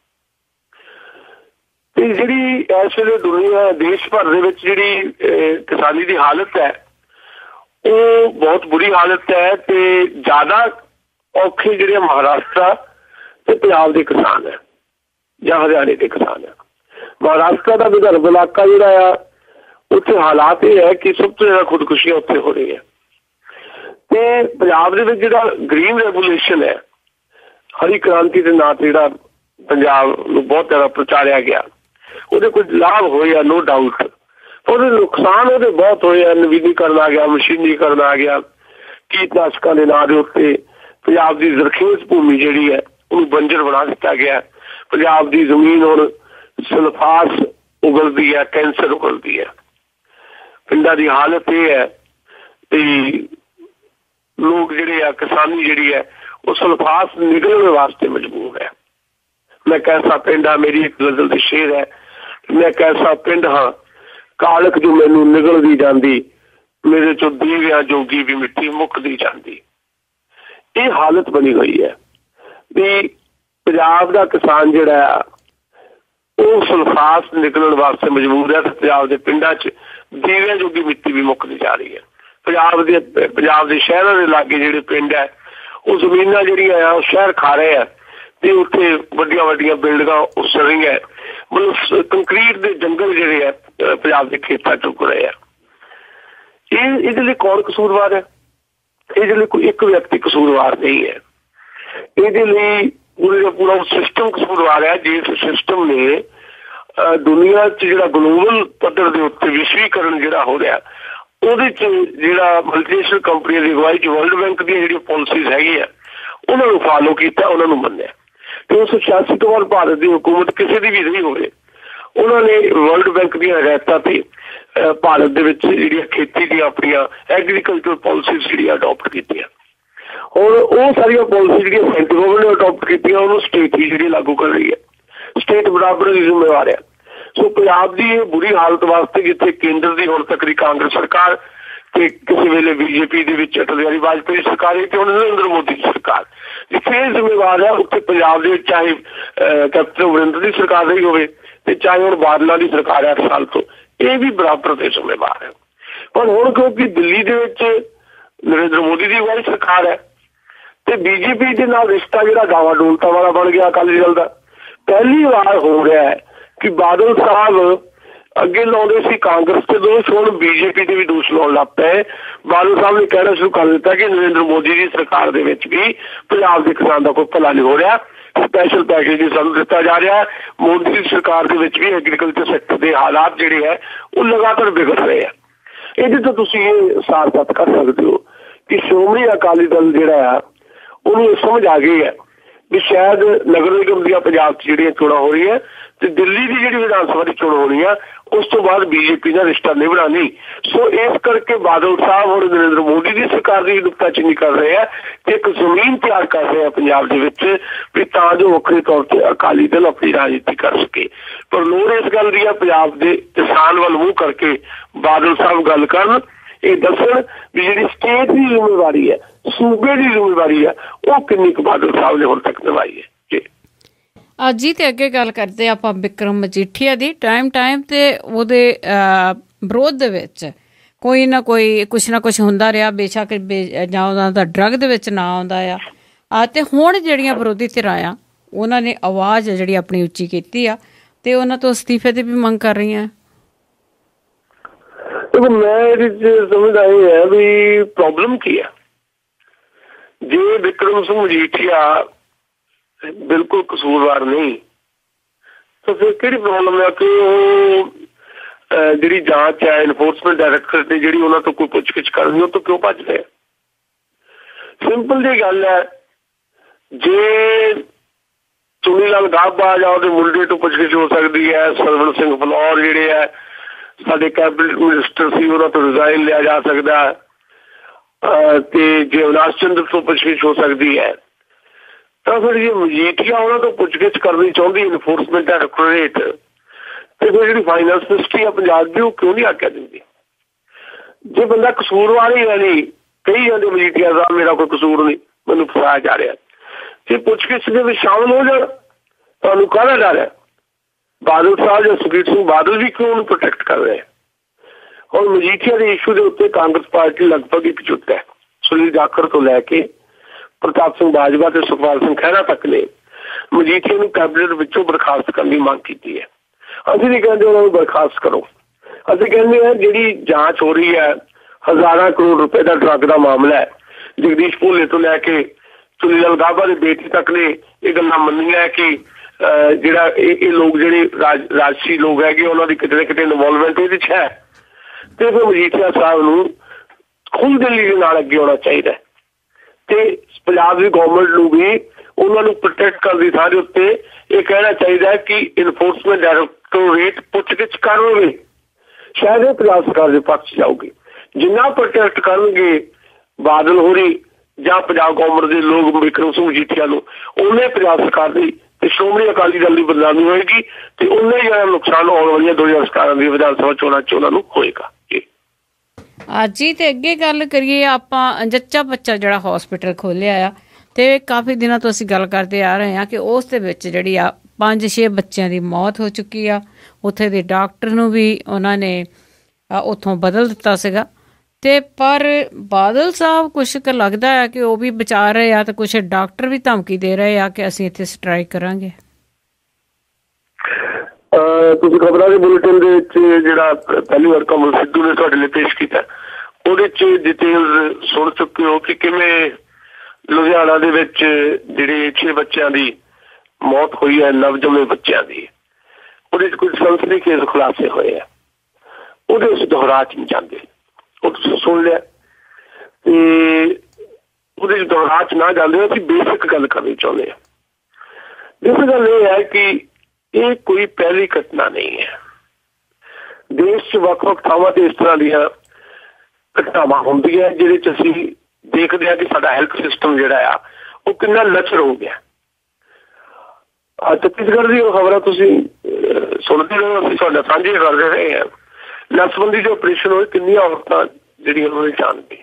ਤੇ ਜਿਹੜੀ ਇਸ ਵੇਲੇ ਦੁਨੀਆ ਦੇਸ਼ ਭਰ ਦੇ ਵਿੱਚ ਜਿਹੜੀ ਕਿਸਾਨੀ ਦੀ ਹਾਲਤ ਹੈ ਉਹ ਬਹੁਤ ਬੁਰੀ ਹਾਲਤ ਹੈ। ਤੇ ਜ਼ਿਆਦਾ ਔਖੇ ਜਿਹੜੇ ਮਹਾਰਾਸ਼ਟਰ ਤੇ ਪੰਜਾਬ ਦੇ ਕਿਸਾਨ ਹੈ ਜਾਂ ਹਰਿਆਣੇ ਦੇ ਕਿਸਾਨ ਹੈ। ਮਹਾਰਾਸ਼ਟਰ ਦਾ ਵਿਦਰਭ ਇਲਾਕਾ ਜਿਹੜਾ ਆ ਉੱਥੇ ਹਾਲਾਤ ਇਹ ਹੈ ਕਿ ਸਭ ਤੋਂ ਜ਼ਿਆਦਾ ਖੁਦਕੁਸ਼ੀਆਂ ਉੱਥੇ ਹੋ ਰਹੀਆਂ। ਤੇ ਪੰਜਾਬ ਦੇ ਵਿੱਚ ਜਿਹੜਾ ਗ੍ਰੀਨ ਰੈਵੋਲੂਸ਼ਨ ਹੈ, ਹਰੀ ਕ੍ਰਾਂਤੀ ਦੇ ਨਾਂ ਤੇ ਜਿਹੜਾ ਪੰਜਾਬ ਨੂੰ ਬਹੁਤ ਜ਼ਿਆਦਾ ਪ੍ਰਚਾਰਿਆ ਗਿਆ, ਉਹਦੇ ਕੁਝ ਲਾਭ ਹੋਏ ਆ, ਨੋ ਡਾਊਟ। ਉਹਦੇ ਨੁਕਸਾਨ ਉਹਦੇ ਬਹੁਤ ਹੋਏ ਆ। ਨਵੀਨੀਕਰਨ ਆ ਗਿਆ, ਮਸ਼ੀਨੀਕਰਨ ਆ ਗਿਆ, ਕੀਟਨਾਸ਼ਕਾਂ ਦੇ ਨਾਂ ਦੇ ਉੱਤੇ ਪੰਜਾਬ ਦੀ ਜ਼ਰਖੇਜ਼ ਭੂਮੀ ਜਿਹੜੀ ਹੈ ਉਹਨੂੰ ਬੰਜਰ ਬਣਾ ਦਿੱਤਾ ਗਿਆ। ਪੰਜਾਬ ਦੀ ਜ਼ਮੀਨ ਹੁਣ ਸਲਫਾਸ ਉਗਲਦੀ ਹੈ, ਕੈਂਸਰ ਉਗਲਦੀ ਹੈ। ਪਿੰਡਾਂ ਦੀ ਹਾਲਤ ਇਹ ਹੈ ਤੇ ਲੋਕ ਜਿਹੜੇ ਆ, ਕਿਸਾਨੀ ਜਿਹੜੀ ਹੈ ਉਹ ਸਲਫਾਸ ਨਿਕਲਣ ਵਾਸਤੇ ਮਜਬੂਰ ਹੈ। ਮੈਂ ਕੈਸਾ ਪਿੰਡ ਹਾਂ, ਮੇਰੀ ਇੱਕ ਗਜ਼ਲ ਦੀ ਸ਼ੇਰ ਹੈ, ਮੈਂ ਕੈਸਾ ਪਿੰਡ ਹਾਂ ਕਾਲਕ ਜੋ ਮੈਨੂੰ ਨਿਕਲਦੀ ਜਾਂਦੀ, ਮੇਰੇ ਚੋਂ ਦੀਵਿਆਂ ਜੋਗੀ ਵੀ ਮਿੱਟੀ ਮੁੱਕਦੀ ਜਾਂਦੀ। ਇਹ ਹਾਲਤ ਬਣੀ ਹੋਈ ਹੈ ਵੀ ਪੰਜਾਬ ਦਾ ਕਿਸਾਨ ਜਿਹੜਾ ਆ ਉਹ ਸਲਫਾਸ ਨਿਕਲਣ ਵਾਸਤੇ ਮਜਬੂਰ ਹੈ ਤੇ ਪੰਜਾਬ ਦੇ ਪਿੰਡਾਂ 'ਚ ਦੀਵਿਆਂ ਜੋਗੀ ਮਿੱਟੀ ਵੀ ਮੁੱਕਦੀ ਜਾ ਰਹੀ ਹੈ। ਪੰਜਾਬ ਦੇ ਪੰਜਾਬ ਦੇ ਸ਼ਹਿਰਾਂ ਦੇ ਲਾਗੇ ਜਿਹੜੇ ਪਿੰਡ ਹੈ ਉਹ ਜ਼ਮੀਨਾਂ ਜਿਹੜੀਆਂ ਆ ਉਹ ਸ਼ਹਿਰ ਖਾ ਰਹੇ ਆ ਤੇ ਉੱਥੇ ਵੱਡੀਆਂ ਵੱਡੀਆਂ ਬਿਲਡਿੰਗਾਂ ਉਸਰ ਰਹੀਆਂ। ਮਤਲਬ ਕੰਕਰੀਟ ਦੇ ਜੰਗਲ ਜਿਹੜੇ ਆ ਪੰਜਾਬ ਦੇ ਖੇਤਾਂ 'ਚ ਉੱਗ ਰਹੇ ਆ। ਇਹ ਇਹਦੇ ਲਈ ਕੌਣ ਕਸੂਰਵਾਰ ਹੈ? ਇਹਦੇ ਲਈ ਕੋਈ ਇੱਕ ਵਿਅਕਤੀ ਕਸੂਰਵਾਰ ਨਹੀਂ ਹੈ। ਇਹਦੇ ਲਈ ਪੂਰੇ ਦਾ ਪੂਰਾ ਸਿਸਟਮ ਕਸੂਰਵਾਰ ਹੈ। ਜਿਸ ਸਿਸਟਮ ਨੇ ਦੁਨੀਆ 'ਚ ਜਿਹੜਾ ਗਲੋਬਲ ਪੱਧਰ ਦੇ ਉੱਤੇ ਵਿਸ਼ਵੀਕਰਨ ਜਿਹੜਾ ਹੋ ਰਿਹਾ ਉਹਦੇ 'ਚ ਜਿਹੜਾ ਮਲਟੀਨੈਸ਼ਨਲ ਕੰਪਨੀਆਂ ਦੀ ਅਗਵਾਈ 'ਚ ਵਰਲਡ ਬੈਂਕ ਦੀਆਂ ਜਿਹੜੀਆਂ ਪਾਲਿਸੀਜ਼ ਹੈਗੀਆਂ ਉਹਨਾਂ ਨੂੰ ਫਾਲੋ ਕੀਤਾ, ਉਹਨਾਂ ਨੂੰ ਮੰਨਿਆ। ਤੇ ਉਸ ਸਿਆਸੀ ਤੋਂ ਬਾਅਦ ਭਾਰਤ ਦੀ ਹੁਕੂਮਤ ਕਿਸੇ ਦੀ ਵੀ ਨਹੀਂ ਹੋਵੇ, ਉਹਨਾਂ ਨੇ ਵਰਲਡ ਬੈਂਕ ਦੀਆਂ ਹਦਾਇਤਾਂ ਤੇ ਭਾਰਤ ਦੇ ਵਿੱਚ ਜਿਹੜੀਆਂ ਖੇਤੀ ਦੀਆਂ ਆਪਣੀਆਂ ਐਗਰੀਕਲਚਰ ਪਾਲਿਸੀਜ਼ ਜਿਹੜੀਆਂ ਅਡੋਪਟ ਕੀਤੀਆਂ। ਹੁਣ ਉਹ ਸਾਰੀਆਂ ਪਾਲਿਸੀ ਜਿਹੜੀਆਂ ਸੈਂਟਰ ਗਵਰਨਮੈਂਟ ਨੇ ਅਡੋਪਟ ਕੀਤੀਆਂ ਉਹਨੂੰ ਸਟੇਟ ਹੀ ਜਿਹੜੀ ਲਾਗੂ ਕਰ ਰਹੀ ਹੈ। ਸਟੇਟ ਬਰਾਬਰ ਦੀ ਜ਼ਿੰਮੇਵਾਰ ਹੈ। ਸੋ ਪੰਜਾਬ ਦੀ ਇਹ ਬੁਰੀ ਹਾਲਤ ਵਾਸਤੇ ਜਿੱਥੇ ਕੇਂਦਰ ਦੀ ਹੁਣ ਤੱਕ ਦੀ ਕਾਂਗਰਸ ਸਰਕਾਰ ਤੇ ਕਿਸੇ ਵੇਲੇ ਬੀਜੇਪੀ ਦੇ ਵਿੱਚ ਅਟਲ ਬਿਹਾਰੀ ਵਾਜਪੇਈ ਸਰਕਾਰ ਤੇ ਹੁਣ ਨਰਿੰਦਰ ਮੋਦੀ ਦੀ ਸਰਕਾਰ ਜਿੱਥੇ ਇਹ ਜ਼ਿੰਮੇਵਾਰ ਹੈ, ਉੱਥੇ ਪੰਜਾਬ ਦੇ ਵਿੱਚ ਚਾਹੇ ਕੈਪਟਨ ਅਮਰਿੰਦਰ ਦੀ ਸਰਕਾਰ ਰਹੀ ਹੋਵੇ ਤੇ ਚਾਹੇ ਹੁਣ ਬਾਦਲਾਂ ਦੀ ਸਰਕਾਰ ਹੈ ਅੱਠ ਸਾਲ ਤੋਂ, ਇਹ ਵੀ ਬਰਾਬਰ ਦੇ ਜ਼ਿੰਮੇਵਾਰ ਹੈ। ਪਰ ਹੁਣ ਕਿਉਂਕਿ ਦਿੱਲੀ ਦੇ ਵਿੱਚ ਨਰਿੰਦਰ ਮੋਦੀ ਦੀ ਅਗਵਾਈ ਸਰਕਾਰ ਹੈ ਤੇ ਬੀਜੇਪੀ ਦੇ ਨਾਲ ਰਿਸ਼ਤਾ ਜਿਹੜਾ ਗਾਵਾ ਡੋਲਤਾ ਵਾਲਾ ਬਣ ਗਿਆ ਅਕਾਲੀ ਦਲ ਦਾ। ਪਹਿਲੀ ਵਾਰ ਹੋ ਰਿਹਾ ਹੈ ਕਿ ਬਾਦਲ ਸਾਹਿਬ ਅੱਗੇ ਲਾਉਂਦੇ ਸੀ ਕਾਂਗਰਸ ਤੇ ਦੋਸ਼, ਹੁਣ ਬੀਜੇਪੀ ਤੇ ਵੀ ਦੋਸ਼ ਲਾਉਣ ਲੱਗ ਪਏ। ਬਾਦਲ ਸਾਹਿਬ ਨੇ ਕਹਿਣਾ ਸ਼ੁਰੂ ਕਰ ਦਿੱਤਾ ਕਿ ਨਰਿੰਦਰ ਮੋਦੀ ਦੀ ਸਰਕਾਰ ਦੇ ਵਿੱਚ ਵੀ ਪੰਜਾਬ ਦੇ ਕਿਸਾਨ ਦਾ ਕੋਈ ਭਲਾ ਨਹੀਂ ਹੋ ਰਿਹਾ, ਸਪੈਸ਼ਲ ਪੈਕੇਜ ਵੀ ਸਾਨੂੰ ਦਿੱਤਾ ਜਾ ਰਿਹਾ। ਮੋਦੀ ਦੀ ਸਰਕਾਰ ਦੇ ਵਿੱਚ ਵੀ ਐਗਰੀਕਲਚਰ ਸੈਕਟਰ ਦੇ ਹਾਲਾਤ ਜਿਹੜੇ ਹੈ ਉਹ ਲਗਾਤਾਰ ਵਿਗੜ ਰਹੇ ਆ। ਇਹਦੇ ਤੋਂ ਤੁਸੀਂ ਇਹ ਸਾਰ-ਸਤ ਕਰ ਸਕਦੇ ਹੋ ਕਿ ਸ਼੍ਰੋਮਣੀ ਅਕਾਲੀ ਦਲ ਜਿਹੜਾ ਆ ਉਹਨੂੰ ਇਹ ਸਮਝ ਆ ਗਈ ਹੈ ਵੀ ਸ਼ਾਇਦ ਨਗਰ ਨਿਗਮ ਦੀਆਂ ਪੰਜਾਬ 'ਚ ਜਿਹੜੀਆਂ ਚੋਣਾਂ ਹੋ ਰਹੀਆਂ ਤੇ ਦਿੱਲੀ ਦੀ ਜਿਹੜੀ ਵਿਧਾਨ ਸਭਾ ਦੀ ਚੋਣ ਹੋਣੀ ਆ ਉਸ ਤੋਂ ਬਾਅਦ ਬੀਜੇਪੀ ਦਾ ਰਿਸ਼ਤਾ ਨਿਭਣਾ ਨਹੀਂ। ਸੋ ਇਸ ਕਰਕੇ ਬਾਦਲ ਸਾਹਿਬ ਹੁਣ ਨਰਿੰਦਰ ਮੋਦੀ ਦੀ ਸਰਕਾਰ ਦੀ ਨੁਕਤਾਚੀਨੀ ਕਰ ਰਹੇ ਆ ਤੇ ਇੱਕ ਜ਼ਮੀਨ ਤਿਆਰ ਕਰ ਰਹੇ ਆ ਪੰਜਾਬ ਦੇ ਵਿੱਚ ਵੀ ਤਾਂ ਜੋ ਵੱਖਰੇ ਤੌਰ ਤੇ ਅਕਾਲੀ ਦਲ ਆਪਣੀ ਰਾਜਨੀਤੀ ਕਰ ਸਕੇ। ਪਰ ਲੋੜ ਇਸ ਗੱਲ ਦੀ ਆ ਪੰਜਾਬ ਦੇ ਕਿਸਾਨ ਵੱਲ ਮੂੰਹ ਕਰਕੇ ਬਾਦਲ ਸਾਹਿਬ ਗੱਲ ਕਰਨ, ਇਹ ਦੱਸਣ ਵੀ ਜਿਹੜੀ ਸਟੇਟ ਦੀ ਜ਼ਿੰਮੇਵਾਰੀ ਹੈ, ਸੂਬੇ ਦੀ ਜ਼ਿੰਮੇਵਾਰੀ ਹੈ, ਉਹ ਕਿੰਨੀ ਕੁ ਬਾਦਲ ਸਾਹਿਬ ਨੇ ਹੁਣ ਤੱਕ ਨਿਭਾਈ ਹੈ। ਅੱਜ ਹੀ ਤੇ ਅੱਗੇ ਗੱਲ ਕਰਦੇ ਆਪਾਂ ਬਿਕਰਮ ਮਜੀਠੀਆ ਦੀ। ਟਾਈਮ ਟਾਈਮ ਤੇ ਉਹਦੇ ਵਿਰੋਧ ਦੇ ਵਿੱਚ ਕੋਈ ਨਾ ਕੋਈ ਕੁਛ ਨਾ ਕੁਛ ਹੁੰਦਾ ਰਿਹਾ, ਬੇਸ਼ੱਕ ਜਾਂ ਉਹਨਾਂ ਦਾ ਡਰੱਗ ਦੇ ਵਿੱਚ ਨਾ ਆਉਂਦਾ ਆ। ਤੇ ਹੁਣ ਜਿਹੜੀਆਂ ਵਿਰੋਧੀ ਧਿਰਾਂ ਆ ਉਹਨਾਂ ਨੇ ਆਵਾਜ਼ ਜਿਹੜੀ ਆਪਣੀ ਉੱਚੀ ਕੀਤੀ ਆ ਤੇ ਉਹਨਾਂ ਤੋਂ ਅਸਤੀਫੇ ਦੀ ਵੀ ਮੰਗ ਕਰ ਰਹੀਆਂ। ਦੇਖੋ, ਮੈਂ ਇਹਦੇ 'ਚ ਸਮਝਦਾ ਇਹ ਹੈ ਵੀ ਪ੍ਰੋਬਲਮ ਕੀ ਹੈ। ਜੇ ਬਿਕਰਮ ਸਿੰਘ ਮਜੀਠੀਆ ਬਿਲਕੁਲ ਕਸੂਰਵਾਰ ਨਹੀਂ ਤਾਂ ਫਿਰ ਕਿਹੜੀ ਪ੍ਰੋਬਲਮ ਹੈ ਕਿ ਉਹ ਜਿਹੜੀ ਜਾਂਚ ਹੈ ਇਨਫੋਰਸਮੈਂਟ ਡਾਇਰੈਕਟਰ ਨੇ ਜਿਹੜੀ ਉਹਨਾਂ ਤੋਂ ਕੋਈ ਪੁੱਛਗਿੱਛ ਕਰਨੀ ਉਹ ਤੋਂ ਕਿਉਂ ਭੱਜ ਰਹੇ? ਸਿੰਪਲ ਜਿਹੀ ਗੱਲ ਹੈ, ਜੇ ਚੁਨੀ ਲਾਲ ਗਾਬਾ ਜਾਂ ਉਹਦੇ ਮੁੰਡੇ ਤੋਂ ਪੁੱਛਗਿੱਛ ਹੋ ਸਕਦੀ ਹੈ। ਸਰਵਣ ਸਿੰਘ ਫਲੌਰ ਜਿਹੜੇ ਹੈ ਸਾਡੇ ਕੈਬਨਿਟ ਮਿਨਿਸਟਰ ਸੀ, ਉਹਨਾਂ ਤੋਂ ਰਿਜ਼ਾਈਨ ਲਿਆ ਜਾ ਸਕਦਾ ਤੇ ਜੇ ਅਵਿਨਾਸ਼ ਚੰਦਰ ਤੋਂ ਪੁੱਛਗਿੱਛ ਹੋ ਸਕਦੀ ਹੈ ਤਾਂ ਫਿਰ ਜੇ ਮਜੀਠੀਆ ਉਹਨਾਂ ਤੋਂ ਪੁੱਛਗਿੱਛ ਕਰਨੀ ਚਾਹੁੰਦੀ ਇਨਫੋਰਸਮੈਂਟ ਡਾਇਰੈਕਟੋਰੇਟ ਤੇ ਫਿਰ ਜਿਹੜੀ ਫਾਈਨੈਂਸ ਮਿਨਿਸਟਰੀ ਆ ਪੰਜਾਬ ਦੀ ਉਹ ਕਿਉਂ ਨਹੀਂ ਆਗਿਆ ਦਿੰਦੀ? ਜੇ ਬੰਦਾ ਕਸੂਰਵਾਰ ਹੀ ਹੈ ਨਹੀਂ, ਕਹੀ ਜਾਂਦੇ ਮਜੀਠੀਆ ਸਾਹਿਬ ਮੇਰਾ ਕੋਈ ਕਸੂਰ ਨਹੀਂ, ਮੈਨੂੰ ਫਸਾਇਆ ਜਾ ਰਿਹਾ, ਜੇ ਪੁੱਛਗਿੱਛ ਦੇ ਵਿੱਚ ਸ਼ਾਮਲ ਹੋ ਜਾਣ ਤੁਹਾਨੂੰ ਕਾਹਦਾ ਡਰ ਹੈ? ਬਾਦਲ ਸਾਹਿਬ ਜਾਂ ਸੁਖਬੀਰ ਸਿੰਘ ਬਾਦਲ ਵੀ ਕਿਉਂ ਉਹਨੂੰ ਪ੍ਰੋਟੈਕਟ ਕਰ ਰਹੇ? ਹੁਣ ਮਜੀਠੀਆ ਦੇ ਇਸ਼ੂ ਦੇ ਉੱਤੇ ਕਾਂਗਰਸ ਪਾਰਟੀ ਲਗਭਗ ਇਕਜੁੱਟ ਹੈ। ਸੁਨੀਲ ਜਾਖੜ ਤੋਂ ਲੈ ਕੇ ਪ੍ਰਤਾਪ ਸਿੰਘ ਬਾਜਵਾ ਤੇ ਸੁਖਪਾਲ ਸਿੰਘ ਖਹਿਰਾ ਤੱਕ ਨੇ ਮਜੀਠੀਆ ਨੂੰ ਕੈਬਨਿਟ ਵਿੱਚੋਂ ਬਰਖਾਸਤ ਕਰਨ ਦੀ ਮੰਗ ਕੀਤੀ ਹੈ। ਅਸੀਂ ਨਹੀਂ ਕਹਿੰਦੇ ਉਹਨਾਂ ਨੂੰ ਬਰਖਾਸਤ ਕਰੋ, ਅਸੀਂ ਕਹਿੰਦੇ ਹਾਂ ਜਿਹੜੀ ਜਾਂਚ ਹੋ ਰਹੀ ਹੈ ਹਜ਼ਾਰਾਂ ਕਰੋੜ ਰੁਪਏ ਦਾ ਡਰੱਗ ਦਾ ਮਾਮਲਾ ਹੈ, ਜਗਦੀਸ਼ ਭੋਲੇ ਤੋਂ ਲੈ ਕੇ ਚੁਨੀ ਲਾਲ ਗਾਬਾ ਦੇ ਬੇਟੀ ਤੱਕ ਨੇ ਇਹ ਗੱਲਾਂ ਮੰਨੀਆਂ ਕਿ ਜਿਹੜਾ ਇਹ ਲੋਕ ਜਿਹੜੇ ਰਾਜ ਰਾਜਸੀ ਲੋਕ ਹੈਗੇ ਉਹਨਾਂ ਦੀ ਕਿਤੇ ਨਾ ਕਿਤੇ ਇਨਵੋਲਵਮੈਂਟ ਇਹਦੇ 'ਚ ਹੈ। ਤੇ ਫਿਰ ਮਜੀਠੀਆ ਸਾਹਿਬ ਨੂੰ ਖੁੱਲ੍ਹ ਦਿਲੀ ਦੇ ਨਾਲ ਅੱਗੇ ਆਉਣਾ ਚਾਹੀਦਾ ਤੇ ਪੰਜਾਬ ਦੀ ਗੌਰਮੈਂਟ ਨੂੰ ਵੀ ਉਹਨਾਂ ਨੂੰ ਪ੍ਰੋਟੈਕਟ ਕਰਨ ਦੀ ਥਾਂ ਦੇ ਉੱਤੇ ਇਹ ਕਹਿਣਾ ਚਾਹੀਦਾ ਕਿ ਇਨਫੋਰਸਮੈਂਟ ਡਾਇਰੈਕਟੋਰੇਟ ਪੁੱਛਗਿੱਛ ਕਰੋਗੇ, ਸ਼ਾਇਦ ਇਹ ਪੰਜਾਬ ਸਰਕਾਰ ਦੇ ਪੱਖ 'ਚ ਜਾਊਗੀ। ਜਿੰਨਾ ਪ੍ਰੋਟੈਕਟ ਕਰਨਗੇ ਬਾਦਲ ਹੋਰੀ ਜਾਂ ਪੰਜਾਬ ਗੌਰਮੈਂਟ ਦੇ ਲੋਕ ਬਿਕਰਮ ਸਿੰਘ ਮਜੀਠੀਆ ਨੂੰ, ਉਹਨੇ ਪੰਜਾਬ ਸਰਕਾਰ ਦੀ ਤੇ ਸ਼੍ਰੋਮਣੀ ਅਕਾਲੀ ਦਲ ਦੀ ਬਦਨਾਮੀ ਹੋਏਗੀ ਤੇ ਉਹਨੇ ਜਿਹੜਾ ਨੁਕਸਾਨ ਆਉਣ ਵਾਲੀਆਂ ਦੋ ਹਜ਼ਾਰ ਸਤਾਰਾਂ ਦੀ ਵਿਧਾਨ ਸਭਾ ਚੋਣਾਂ 'ਚ ਉਹਨਾਂ ਨੂੰ ਹੋਏਗਾ। ਅੱਜ ਹੀ ਤੇ ਅੱਗੇ ਗੱਲ ਕਰੀਏ ਆਪਾਂ ਜੱਚਾ ਬੱਚਾ ਜਿਹੜਾ ਹੌਸਪੀਟਲ ਖੋਲ੍ਹਿਆ ਆ ਤੇ ਕਾਫੀ ਦਿਨਾਂ ਤੋਂ ਅਸੀਂ ਗੱਲ ਕਰਦੇ ਆ ਰਹੇ ਹਾਂ ਕਿ ਉਸ ਦੇ ਵਿੱਚ ਜਿਹੜੀ ਆ ਪੰਜ ਛੇ ਬੱਚਿਆਂ ਦੀ ਮੌਤ ਹੋ ਚੁੱਕੀ ਆ। ਉੱਥੇ ਦੇ ਡਾਕਟਰ ਨੂੰ ਵੀ ਉਹਨਾਂ ਨੇ ਉੱਥੋਂ ਬਦਲ ਦਿੱਤਾ ਸੀਗਾ ਤੇ ਪਰ ਬਾਦਲ ਸਾਹਿਬ ਕੁਛ ਕੁ ਲੱਗਦਾ ਹੈ ਕਿ ਉਹ ਵੀ ਬਚਾ ਰਹੇ ਆ ਤੇ ਕੁਛ ਡਾਕਟਰ ਵੀ ਧਮਕੀ ਦੇ ਰਹੇ ਆ ਕਿ ਅਸੀਂ ਇੱਥੇ ਸਟ੍ਰਾਈਕ ਕਰਾਂਗੇ। ਤੁਸੀਂ ਖਬਰਾਂ ਦੇ ਬੁਲੇਟਿਨ ਦੇ ਵਿੱਚ ਜਿਹੜਾ ਪਹਿਲੀ ਵਾਰ ਕਮਲ ਸਿੱਧੂ ਨੇ ਤੁਹਾਡੇ ਲਈ ਪੇਸ਼ ਕੀਤਾ ਉਹਦੇ 'ਚ ਡਿਟੇਲ ਸੁਣ ਚੁੱਕੇ ਹੋ ਕਿ ਕਿਵੇਂ ਲੁਧਿਆਣਾ ਦੇ ਵਿੱਚ ਜਿਹੜੇ ਛੇ ਬੱਚਿਆਂ ਦੀ ਮੌਤ ਹੋਈ ਹੈ, ਨਵਜੰਮੇ ਬੱਚਿਆਂ ਦੀ, ਉਹਦੇ 'ਚ ਕੁਝ ਸੰਸਦੀ ਕੇਸ ਖੁਲਾਸੇ ਹੋਏ ਆ। ਉਹਦੇ ਉਸ ਦੁਹਰਾ 'ਚ ਨਹੀਂ ਜਾਂਦੇ, ਉਹ ਤੁਸੀਂ ਸੁਣ ਲਿਆ ਤੇ ਉਹਦੇ 'ਚ ਦੁਹਰਾ 'ਚ ਨਾ ਜਾਂਦੇ। ਅਸੀਂ ਬੇਸਿਕ ਗੱਲ ਕਰਨੀ ਚਾਹੁੰਦੇ ਹਾਂ। ਬੇਸਿਕ ਗੱਲ ਇਹ ਹੈ ਕਿ ਇਹ ਕੋਈ ਪਹਿਲੀ ਘਟਨਾ ਨਹੀਂ ਹੈ। ਦੇਸ਼ 'ਚ ਵੱਖ ਵੱਖ ਥਾਵਾਂ ਤੇ ਇਸ ਤਰ੍ਹਾਂ ਦੀਆਂ ਘਟਨਾਵਾਂ ਹੁੰਦੀਆਂ ਜਿਹਦੇ 'ਚ ਅਸੀਂ ਦੇਖਦੇ ਹਾਂ ਕਿ ਸਾਡਾ ਹੈਲਥ ਸਿਸਟਮ ਜਿਹੜਾ ਆ ਉਹ ਕਿੰਨਾ ਲੱਚਰ ਹੋ ਗਿਆ। ਛੱਤੀਸਗੜ੍ਹ ਦੀ ਉਹ ਖਬਰਾਂ ਤੁਸੀਂ ਸੁਣਦੇ ਰਹੋ, ਅਸੀਂ ਤੁਹਾਡਾ ਸਾਂਝੇ ਕਰਦੇ ਰਹੇ ਹਾਂ। ਨਸਬੰਦੀ ਦੇ ਆਪਰੇਸ਼ਨ ਹੋਏ, ਕਿੰਨੀਆਂ ਔਰਤਾਂ ਜਿਹੜੀਆਂ ਉਹਨਾਂ ਦੀ ਜਾਨ ਗਈ।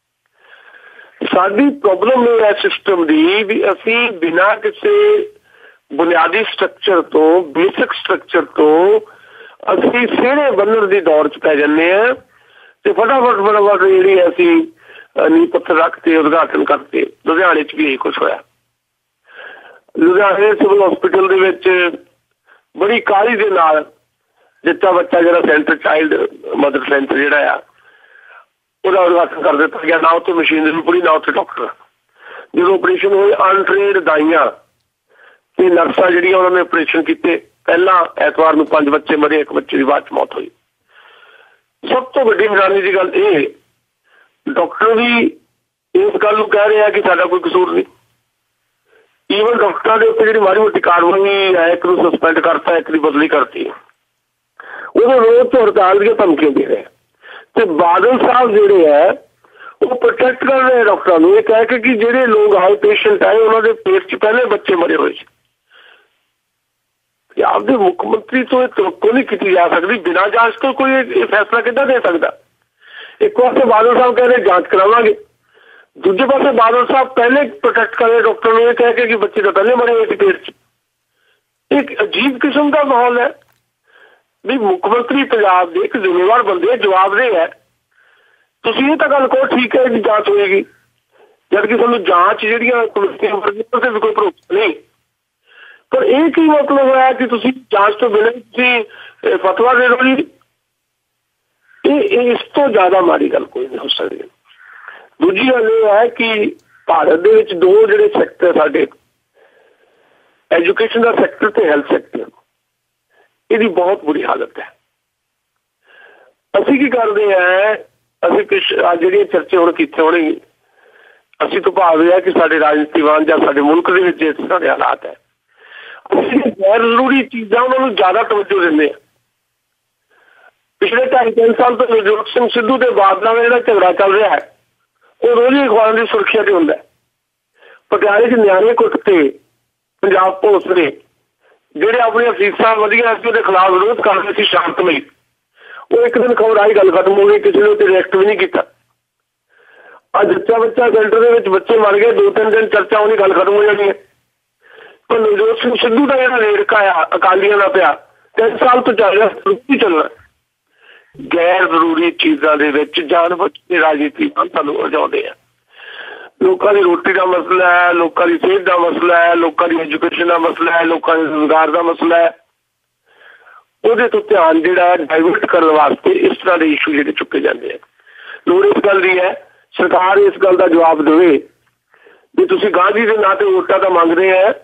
ਸਾਡੀ ਪ੍ਰੋਬਲਮ ਇਹ ਹੈ ਸਿਸਟਮ ਦੀ ਵੀ ਅਸੀਂ ਬਿਨਾਂ ਕਿਸੇ ਬੁਨਿਆਦੀ ਸਟਰਕਚਰ ਤੋਂ, ਬੇਸਿਕ ਸਟਰਕਚਰ ਤੋਂ ਅਸੀਂ ਸਿਹਰੇ ਬੰਨਣ ਦੀ ਦੌੜ 'ਚ ਪੈ ਜਾਂਦੇ ਹਾਂ ਤੇ ਫਟਾਫਟ ਫਟਾਫਟ ਜਿਹੜੀ ਅਸੀਂ ਨੀਂਹ ਪੱਥਰ ਰੱਖ ਕੇ ਉਦਘਾਟਨ ਕਰਕੇ। ਲੁਧਿਆਣੇ 'ਚ ਵੀ ਇਹ ਕੁਛ ਹੋਇਆ। ਲੁਧਿਆਣੇ ਸਿਵਲ ਹਸਪੀਟਲ ਦੇ ਵਿੱਚ ਬੜੀ ਕਾਹਲੀ ਦੇ ਨਾਲ ਜੱਚਾ ਬੱਚਾ ਜਿਹੜਾ ਸੈਂਟਰ ਚਾਈਲਡ ਮਦਰ ਸੈਂਟਰ ਜਿਹੜਾ ਆ ਉਹਦਾ ਉਦਘਾਟਨ ਕਰ ਦਿੱਤਾ ਗਿਆ। ਨਾ ਉੱਥੇ ਮਸ਼ੀਨਰੀ ਪੂਰੀ, ਨਾ ਉੱਥੇ ਡਾਕਟਰ। ਜਦੋਂ ਆਪਰੇਸ਼ਨ ਹੋਏ ਅਨਟ੍ਰੇਨਡ ਦਾਈਆਂ ਤੇ ਨਰਸਾਂ ਜਿਹੜੀਆਂ ਉਹਨਾਂ ਨੇ ਆਪਰੇਸ਼ਨ ਕੀਤੇ। ਪਹਿਲਾਂ ਐਤਵਾਰ ਨੂੰ ਪੰਜ ਬੱਚੇ ਮਰੇ, ਇੱਕ ਬੱਚੇ ਦੀ ਬਾਅਦ 'ਚ ਮੌਤ ਹੋਈ। ਸਭ ਤੋਂ ਵੱਡੀ ਹੈਰਾਨੀ ਦੀ ਗੱਲ ਇਹ, ਡਾਕਟਰ ਵੀ ਇਸ ਗੱਲ ਨੂੰ ਕਹਿ ਰਹੇ ਆ ਕਿ ਸਾਡਾ ਕੋਈ ਕਸੂਰ ਨਹੀਂ। ਈਵਨ ਡਾਕਟਰਾਂ ਦੇ ਉੱਤੇ ਜਿਹੜੀ ਮਾੜੀ ਮੋਟੀ ਕਾਰਵਾਈ ਹੈ, ਇੱਕ ਨੂੰ ਸਸਪੈਂਡ ਕਰਤਾ, ਇੱਕ ਦੀ ਬਦਲੀ ਕਰਤੀ, ਉਹਦੇ ਰੋਜ਼ ਤੋਂ ਹੜਤਾਲ ਦੀਆਂ ਧਮਕੀਆਂ ਦੇ ਰਹੇ। ਤੇ ਬਾਦਲ ਸਾਹਿਬ ਜਿਹੜੇ ਹੈ ਉਹ ਪ੍ਰੋਟੈਕਟ ਕਰ ਰਹੇ ਡਾਕਟਰਾਂ ਨੂੰ, ਇਹ ਕਹਿ ਕੇ ਕਿ ਜਿਹੜੇ ਲੋਕ ਆਏ ਪੇਸ਼ੈਂਟ ਆਏ ਉਹਨਾਂ ਦੇ ਪੇਟ 'ਚ ਪਹਿਲੇ ਬੱਚੇ ਮਰੇ ਹੋਏ ਸੀ। ਪੰਜਾਬ ਦੇ ਮੁੱਖ ਮੰਤਰੀ ਤੋਂ ਇਹ ਤੋਕੋ ਨਹੀਂ ਕੀਤੀ ਜਾ ਸਕਦੀ। ਬਿਨਾਂ ਜਾਂਚ ਤੋਂ ਕੋਈ ਇਹ ਫੈਸਲਾ ਕਿੱਦਾਂ ਦੇ ਸਕਦਾ? ਇੱਕ ਪਾਸੇ ਬਾਦਲ ਸਾਹਿਬ ਕਹਿ ਰਹੇ ਜਾਂਚ ਕਰਾਵਾਂਗੇ, ਦੂਜੇ ਪਾਸੇ ਬਾਦਲ ਸਾਹਿਬ ਪਹਿਲੇ ਪ੍ਰੋਟੈਕਟ ਕਰ ਰਹੇ ਡਾਕਟਰ ਨੂੰ, ਇਹ ਕਹਿ ਕੇ ਕਿ ਬੱਚੇ ਤਾਂ ਪਹਿਲੇ ਮਰੇ ਹੋਏ ਸੀ ਪੇਟ 'ਚ। ਇੱਕ ਅਜੀਬ ਕਿਸਮ ਦਾ ਮਾਹੌਲ ਹੈ ਵੀ ਮੁੱਖ ਮੰਤਰੀ ਪੰਜਾਬ ਦੇ ਇੱਕ ਜ਼ਿੰਮੇਵਾਰ ਬੰਦੇ ਜਵਾਬਦੇਹ ਹੈ। ਤੁਸੀਂ ਇਹ ਤਾਂ ਗੱਲ ਕਹੋ ਠੀਕ ਹੈ ਜੀ ਜਾਂਚ ਹੋਏਗੀ, ਜਦਕਿ ਸਾਨੂੰ ਜਾਂਚ ਜਿਹੜੀਆਂ ਕਮੇਟੀਆਂ ਵਰਗੀਆਂ ਤੇ ਵੀ ਕੋਈ ਭਰੋਸਾ ਨਹੀਂ। ਪਰ ਇਹ ਕੀ ਮਤਲਬ ਹੋਇਆ ਕਿ ਤੁਸੀਂ ਜਾਂਚ ਤੋਂ ਬਿਨਾਂ ਤੁਸੀਂ ਫਤਵਾ ਦੇ ਦਿਓ ਜੀ? ਇਹ ਇਸ ਤੋਂ ਜ਼ਿਆਦਾ ਮਾੜੀ ਗੱਲ ਕੋਈ ਨਹੀਂ ਹੋ ਸਕਦੀ। ਦੂਜੀ ਗੱਲ ਇਹ ਹੈ ਕਿ ਭਾਰਤ ਦੇ ਵਿੱਚ ਦੋ ਜਿਹੜੇ ਸੈਕਟਰ ਸਾਡੇ, ਐਜੂਕੇਸ਼ਨ ਦਾ ਸੈਕਟਰ ਤੇ ਹੈਲਥ ਸੈਕਟਰ, ਇਹਦੀ ਬਹੁਤ ਬੁਰੀ ਹਾਲਤ ਹੈ। ਅਸੀਂ ਕੀ ਕਰਦੇ ਹਾਂ, ਅਸੀਂ ਕੁਛ ਜਿਹੜੀਆਂ ਚਰਚੇ ਹੁਣ ਕੀਤੇ ਹੋਣੇ, ਅਸੀਂ ਤੋਂ ਭਾਵ ਇਹ ਹੈ ਕਿ ਸਾਡੇ ਰਾਜਨੀਤੀਵਾਨ ਜਾਂ ਸਾਡੇ ਮੁਲਕ ਦੇ ਵਿੱਚ ਇਸ ਤਰ੍ਹਾਂ ਦੇ ਹਾਲਾਤ ਹੈ। ਅਸੀਂ ਗੈਰ ਜ਼ਰੂਰੀ ਚੀਜ਼ਾਂ ਉਹਨਾਂ ਨੂੰ ਜ਼ਿਆਦਾ ਤਵੱਜੋ ਦਿੰਦੇ ਹਾਂ। ਪਿਛਲੇ ਢਾਈ ਤਿੰਨ ਸਾਲ ਤੋਂ ਨਵਜੋਤ ਸਿੰਘ ਸਿੱਧੂ ਦੇ ਬਾਦਲਾਂ ਦਾ ਜਿਹੜਾ ਝਗੜਾ ਚੱਲ ਰਿਹਾ ਹੈ ਉਹ ਰੋਜ਼ ਹੀ ਅਖਬਾਰਾਂ ਦੀ ਸੁਰਖੀਆਂ ਤੇ ਹੁੰਦਾ। ਪਟਿਆਲੇ 'ਚ ਨਿਆਣੇ ਕੁੱਟ ਤੇ ਪੰਜਾਬ ਪੁਲਿਸ ਨੇ ਜਿਹੜੇ ਆਪਣੀਆਂ ਫੀਸਾਂ ਵਧੀਆ ਸੀ ਉਹਦੇ ਖਿਲਾਫ ਵਿਰੋਧ ਕਰ ਰਹੇ ਸੀ ਸ਼ਾਂਤਮਈ, ਉਹ ਇੱਕ ਦਿਨ ਖਬਰ ਆਈ, ਗੱਲ ਖਤਮ ਹੋ ਗਈ, ਕਿਸੇ ਨੇ ਉੱਤੇ ਰਿਐਕਟ ਵੀ ਨਹੀਂ ਕੀਤਾ। ਅੱਜ ਜੱਚਾ ਬੱਚਾ ਸੈਂਟਰ ਦੇ ਵਿੱਚ ਬੱਚੇ ਮਰ ਗਏ, ਦੋ ਤਿੰਨ ਦਿਨ ਚਰਚਾ ਹੋਣੀ, ਗੱਲ ਖਤਮ ਹੋ ਜਾਣੀ ਹੈ। ਪਰ ਨਵਜੋਤ ਸਿੰਘ ਸਿੱਧੂ ਦਾ ਜਿਹੜਾ ਰੇੜਕਾ ਆ ਅਕਾਲੀਆਂ ਦਾ ਪਿਆ, ਤਿੰਨ ਸਾਲ ਤੋਂ ਚੱਲ ਰਿਹਾ, ਚੱਲਣਾ। ਗੈਰ ਜ਼ਰੂਰੀ ਚੀਜ਼ਾਂ ਦੇ ਵਿੱਚ ਜਾਨ ਬੁੱਝ ਕੇ ਰਾਜਨੀਤੀ ਸਾਨੂੰ ਉਲਝਾਉਂਦੇ ਆ। ਲੋਕਾਂ ਦੀ ਰੋਟੀ ਦਾ ਮਸਲਾ ਹੈ, ਲੋਕਾਂ ਦੀ ਸਿਹਤ ਦਾ ਮਸਲਾ ਹੈ, ਲੋਕਾਂ ਦੀ ਐਜੂਕੇਸ਼ਨ ਦਾ ਮਸਲਾ ਹੈ, ਲੋਕਾਂ ਦੇ ਰੁਜ਼ਗਾਰ ਦਾ ਮਸਲਾ ਹੈ। ਉਹਦੇ ਤੋਂ ਧਿਆਨ ਜਿਹੜਾ ਡਾਇਵਰਟ ਕਰਨ ਵਾਸਤੇ ਇਸ ਤਰ੍ਹਾਂ ਦੇ ਇਸ਼ੂ ਜਿਹੜੇ ਚੁੱਕੇ ਜਾਂਦੇ ਆ। ਲੋੜ ਇਸ ਗੱਲ ਦੀ ਹੈ ਸਰਕਾਰ ਇਸ ਗੱਲ ਦਾ ਜਵਾਬ ਦੇਵੇ ਵੀ ਤੁਸੀਂ ਗਾਂਧੀ ਦੇ ਨਾਂ ਤੇ ਵੋਟਾਂ ਤਾਂ ਮੰਗ ਰਹੇ ਹੈ,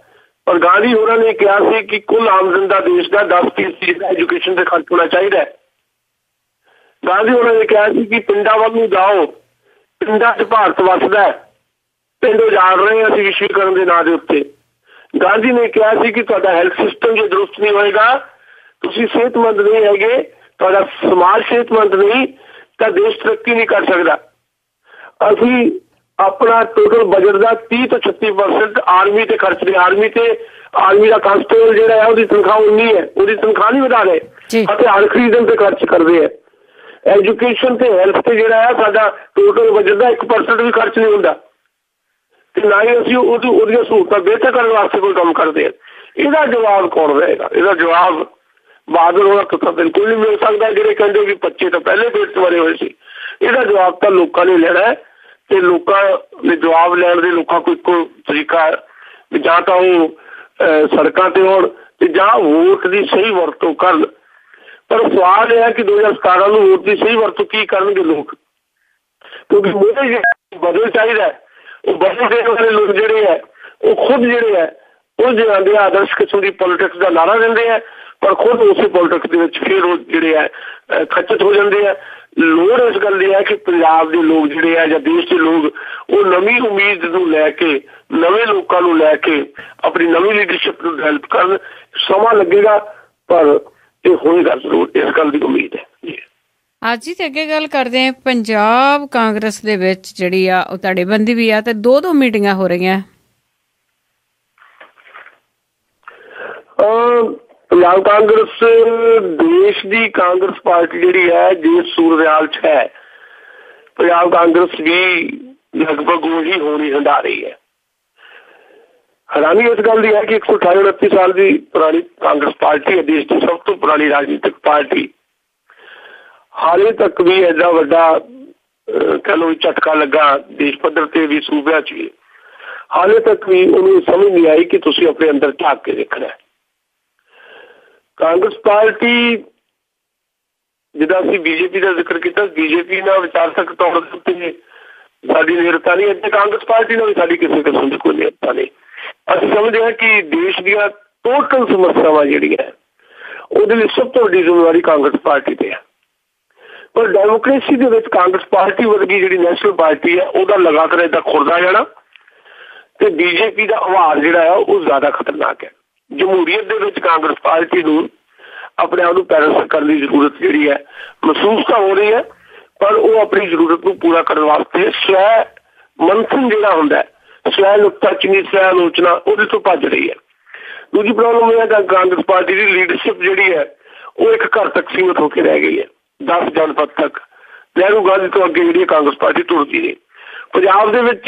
ਔਰ ਗਾਂਧੀ ਹੋਰਾਂ ਨੇ ਕਿਹਾ ਸੀ ਕਿ ਕੁੱਲ ਆਮਦਨ ਦਾ ਦੇਸ਼ ਦਾ ਦਸ ਫੀਸਦੀ ਐਜੂਕੇਸ਼ਨ 'ਤੇ ਖਰਚ ਹੋਣਾ ਚਾਹੀਦਾ ਹੈ। ਗਾਂਧੀ ਹੋਰਾਂ ਨੇ ਕਿਹਾ ਸੀ ਕਿ ਪਿੰਡਾਂ ਵੱਲ ਨੂੰ ਜਾਓ, ਪਿੰਡਾਂ 'ਚ ਭਾਰਤ ਵੱਸਦਾ, ਪਿੰਡ ਉਜਾੜ ਰਹੇ ਅਸੀਂ ਵਿਸ਼ਵੀਕਰਨ ਦੇ ਨਾਂ ਦੇ ਉੱਤੇ। ਗਾਂਧੀ ਨੇ ਕਿਹਾ ਸੀ ਕਿ ਤੁਹਾਡਾ ਹੈਲਥ ਸਿਸਟਮ ਜੇ ਦਰੁਸਤ ਨਹੀਂ ਹੋਏਗਾ, ਤੁਸੀਂ ਸਿਹਤਮੰਦ ਨਹੀਂ ਹੈਗੇ, ਤੁਹਾਡਾ ਸਮਾਜ ਸਿਹਤਮੰਦ ਨਹੀਂ ਤਾਂ ਦੇਸ਼ ਤਰੱਕੀ ਨਹੀਂ ਕਰ ਸਕਦਾ। ਅਸੀਂ ਆਪਣਾ ਟੋਟਲ ਬਜਟ ਦਾ ਤੀਹ ਤੋਂ ਛੱਤੀ ਪਰਸੈਂਟ ਆਰਮੀ ਤੇ ਖਰਚਦੇ। ਆਰਮੀ ਤੇ ਆਰਮੀ ਦਾ ਕਾਂਸਟੇਬਲ ਜਿਹੜਾ ਹੈ ਉਹਦੀ ਤਨਖਾਹ ਉਨੀ ਹੈ, ਉਹਦੀ ਤਨਖਾਹ ਨਹੀਂ ਵਧਾ ਰਹੇ, ਹਥਿਆਰ ਖਰੀਦਣ ਤੇ ਖਰਚ ਕਰਦੇ ਹੈ। ਐਜੂਕੇਸ਼ਨ ਤੇ ਹੈਲਥ ਤੇ ਜਿਹੜਾ ਹੈ ਸਾਡਾ ਟੋਟਲ ਬਜਟ ਦਾ ਇੱਕ ਪਰਸੈਂਟ ਵੀ ਖਰਚ ਨਹੀਂ ਹੁੰਦਾ ਤੇ ਨਾ ਹੀ ਅਸੀਂ ਉਹਦੀ ਉਹਦੀਆਂ ਸਹੂਲਤਾਂ ਬਿਹਤਰ ਕਰਨ ਵਾਸਤੇ ਕੋਈ ਕੰਮ ਕਰਦੇ ਹਾਂ। ਇਹਦਾ ਜਵਾਬ ਕੌਣ ਦੇਵੇਗਾ? ਇਹਦਾ ਜਵਾਬ ਬਾਦਲ ਹੋਣਾ ਤਾਂ ਬਿਲਕੁਲ ਨਹੀਂ ਮਿਲ ਸਕਦਾ, ਜਿਹੜੇ ਕਹਿੰਦੇ ਵੀ ਬੱਚੇ ਤਾਂ ਪਹਿਲੇ ਪੇਟ 'ਚ ਮਰੇ ਹੋਏ ਸੀ। ਇਹਦਾ ਜਵਾਬ ਤਾਂ ਲੋਕਾਂ ਨੇ ਲੈਣਾ ਹੈ ਤੇ ਲੋਕਾਂ ਨੇ ਜਵਾਬ ਲੈਣ ਦੇ ਲੋਕਾਂ ਕੋਲ ਇੱਕੋ ਤਰੀਕਾ ਵੀ ਜਾਂ ਤਾਂ ਉਹ ਸੜਕਾਂ ਤੇ ਹੋਣ ਤੇ ਜਾਂ ਵੋਟ ਦੀ ਸਹੀ ਵਰਤੋਂ ਕਰਨ। ਪਰ ਸਵਾਲ ਇਹ ਹੈ ਕਿ ਦੋ ਹਜ਼ਾਰ ਸਤਾਰਾਂ ਨੂੰ ਵੋਟ ਦੀ ਸਹੀ ਵਰਤੋਂ ਕੀ ਕਰਨਗੇ ਲੋਕ, ਕਿਉਂਕਿ ਮੋਦੀ ਬਦਲ ਚਾਹੀਦਾ। ਉਹ ਬਦਲ ਦੇਣ ਵਾਲੇ ਲੋਕ ਜਿਹੜੇ ਹੈ ਉਹ ਖੁਦ ਜਿਹੜੇ ਹੈ ਉਹ ਜਿਹੜੇ ਆਦਰਸ਼ ਕਿਸਮ ਦੀ ਪੋਲੀਟਿਕਸ ਦਾ ਨਾਰਾ ਦਿੰਦੇ ਹੈ, ਪਰ ਖੁਦ ਉਸੇ ਪੋਲੀਟਿਕਸ ਦੇ ਵਿੱਚ ਫਿਰ ਉਹ ਜਿਹੜੇ ਹੈ ਖੱਚਤ ਹੋ ਜਾਂਦੇ ਹੈ। ਲੋੜ ਇਸ ਗੱਲ ਦੀ ਹੈ ਕਿ ਪੰਜਾਬ ਦੇ ਲੋਕ ਜਿਹੜੇ ਹੈ ਜਾਂ ਦੇਸ਼ ਦੇ ਲੋਕ ਉਹ ਨਵੀਂ ਉਮੀਦ ਨੂੰ ਲੈ ਕੇ, ਨਵੇਂ ਲੋਕਾਂ ਨੂੰ ਲੈ ਕੇ ਆਪਣੀ ਨਵੀਂ ਲੀਡਰਸ਼ਿਪ ਨੂੰ ਡਿਵੈਲਪ ਕਰਨ। ਸਮਾਂ ਲੱਗੇਗਾ ਪਰ ਇਹ ਹੋਏਗਾ ਜ਼ਰੂਰ, ਇਸ ਗੱਲ ਦੀ ਉਮੀਦ ਹੈ ਜੀ। ਅੱਜ ਹੀ ਤੇ ਅੱਗੇ ਗੱਲ ਕਰਦੇ ਹਾਂ, ਪੰਜਾਬ ਕਾਂਗਰਸ ਦੇ ਵਿੱਚ ਜਿਹੜੀ ਆ ਉਹ ਧੜੇਬੰਦੀ ਵੀ ਆ ਤੇ ਦੋ ਦੋ ਮੀਟਿੰਗਾਂ ਹੋ ਰਹੀਆਂ। ਪੰਜਾਬ ਕਾਂਗਰਸ ਦੇਸ਼ ਦੀ ਕਾਂਗਰਸ ਪਾਰਟੀ ਜਿਹੜੀ ਹੈ ਜਿਸ ਸੂਰਤਹਾਲ 'ਚ ਹੈ, ਪੰਜਾਬ ਕਾਂਗਰਸ ਵੀ ਲਗਭਗ ਉਹੀ ਹੋਣੀ ਹੰਢਾ ਰਹੀ ਹੈ। ਹੈਰਾਨੀ ਇਸ ਗੱਲ ਦੀ ਹੈ ਕਿ ਇੱਕ ਸੌ ਅਠਾਈ ਉਨੱਤੀ ਸਾਲ ਦੀ ਪੁਰਾਣੀ ਕਾਂਗਰਸ ਪਾਰਟੀ ਹੈ, ਦੇਸ਼ ਦੀ ਸਭ ਤੋਂ ਪੁਰਾਣੀ ਰਾਜਨੀਤਿਕ ਪਾਰਟੀ, ਹਾਲੇ ਤੱਕ ਵੀ ਐਡਾ ਵੱਡਾ ਕਹਿ ਲਓ ਝਟਕਾ ਲੱਗਾ ਦੇਸ਼ ਪੱਧਰ ਤੇ ਵੀ, ਸੂਬਿਆਂ 'ਚ ਵੀ, ਹਾਲੇ ਤੱਕ ਵੀ ਉਹਨੂੰ ਸਮਝ ਨਹੀਂ ਆਈ ਕਿ ਤੁਸੀਂ ਆਪਣੇ ਅੰਦਰ ਝਾਕ ਕੇ ਦੇਖਣਾ। ਕਾਂਗਰਸ ਪਾਰਟੀ, ਜਿੱਦਾਂ ਅਸੀਂ ਬੀਜੇਪੀ ਦਾ ਜ਼ਿਕਰ ਕੀਤਾ, ਬੀਜੇਪੀ ਨਾਲ ਵਿਚਾਰਕ ਤੌਰ ਦੇ ਉੱਤੇ ਸਾਡੀ ਨੇੜਤਾ ਨਹੀਂ, ਇੱਥੇ ਕਾਂਗਰਸ ਪਾਰਟੀ ਨਾਲ ਵੀ ਸਾਡੀ ਕਿਸੇ ਕਿਸਮ ਦੀ ਕੋਈ ਨੇੜਤਾ ਨਹੀਂ। ਅਸੀਂ ਸਮਝਦੇ ਹਾਂ ਕਿ ਦੇਸ਼ ਦੀਆਂ ਟੋਟਲ ਸਮੱਸਿਆਵਾਂ ਜਿਹੜੀਆਂ ਉਹਦੇ ਲਈ ਸਭ ਤੋਂ ਵੱਡੀ ਜ਼ਿੰਮੇਵਾਰੀ ਕਾਂਗਰਸ ਪਾਰਟੀ ਤੇ ਹੈ। ਪਰ ਡੈਮੋਕ੍ਰੇਸੀ ਦੇ ਵਿੱਚ ਕਾਂਗਰਸ ਪਾਰਟੀ ਵਰਗੀ ਜਿਹੜੀ ਨੈਸ਼ਨਲ ਪਾਰਟੀ ਹੈ ਉਹਦਾ ਲਗਾਤਾਰ ਏਦਾਂ ਖੁਰਦਾ ਜਾਣਾ ਤੇ ਬੀਜੇਪੀ ਦਾ ਆਵਾਜ਼ ਜਿਹੜਾ ਹੈ ਉਹ ਜ਼ਿਆਦਾ ਖਤਰਨਾਕ ਹੈ। ਜਮਹੂਰੀਅਤ ਦੇ ਵਿੱਚ ਕਾਂਗਰਸ ਪਾਰਟੀ ਨੂੰ ਆਪਣੇ ਆਪ ਨੂੰ ਪੈਰਸ ਕਰਨ ਦੀ ਜ਼ਰੂਰਤ ਜਿਹੜੀ ਹੈ ਮਹਿਸੂਸ ਤਾਂ ਹੋ ਰਹੀ ਹੈ, ਪਰ ਉਹ ਆਪਣੀ ਜ਼ਰੂਰਤ ਨੂੰ ਪੂਰਾ ਕਰਨ ਵਾਸਤੇ ਸਵੈ ਮੰਥਨ ਜਿਹੜਾ ਹੁੰਦਾ, ਸਵੈ ਨੁਕਤਾਚੀਨੀ, ਸਵੈ ਆਲੋਚਨਾ, ਉਹਦੇ ਤੋਂ ਭੱਜ ਰਹੀ ਹੈ। ਦੂਜੀ ਪ੍ਰੋਬਲਮ ਇਹ ਹੈ ਕਿ ਕਾਂਗਰਸ ਪਾਰਟੀ ਦੀ ਲੀਡਰਸ਼ਿਪ ਜਿਹੜੀ ਹੈ ਉਹ ਇੱਕ ਘਰ ਤੱਕ ਸੀਮਿਤ ਹੋ ਕੇ ਰਹਿ ਗਈ ਹੈ, ਦਸ ਜਨਪਦ ਤੱਕ। ਨਹਿਰੂ ਗਾਂਧੀ ਤੋਂ ਅੱਗੇ ਜਿਹੜੀ ਕਾਂਗਰਸ ਪਾਰਟੀ ਤੁਰਦੀ ਨਹੀਂ। ਪੰਜਾਬ ਦੇ ਵਿੱਚ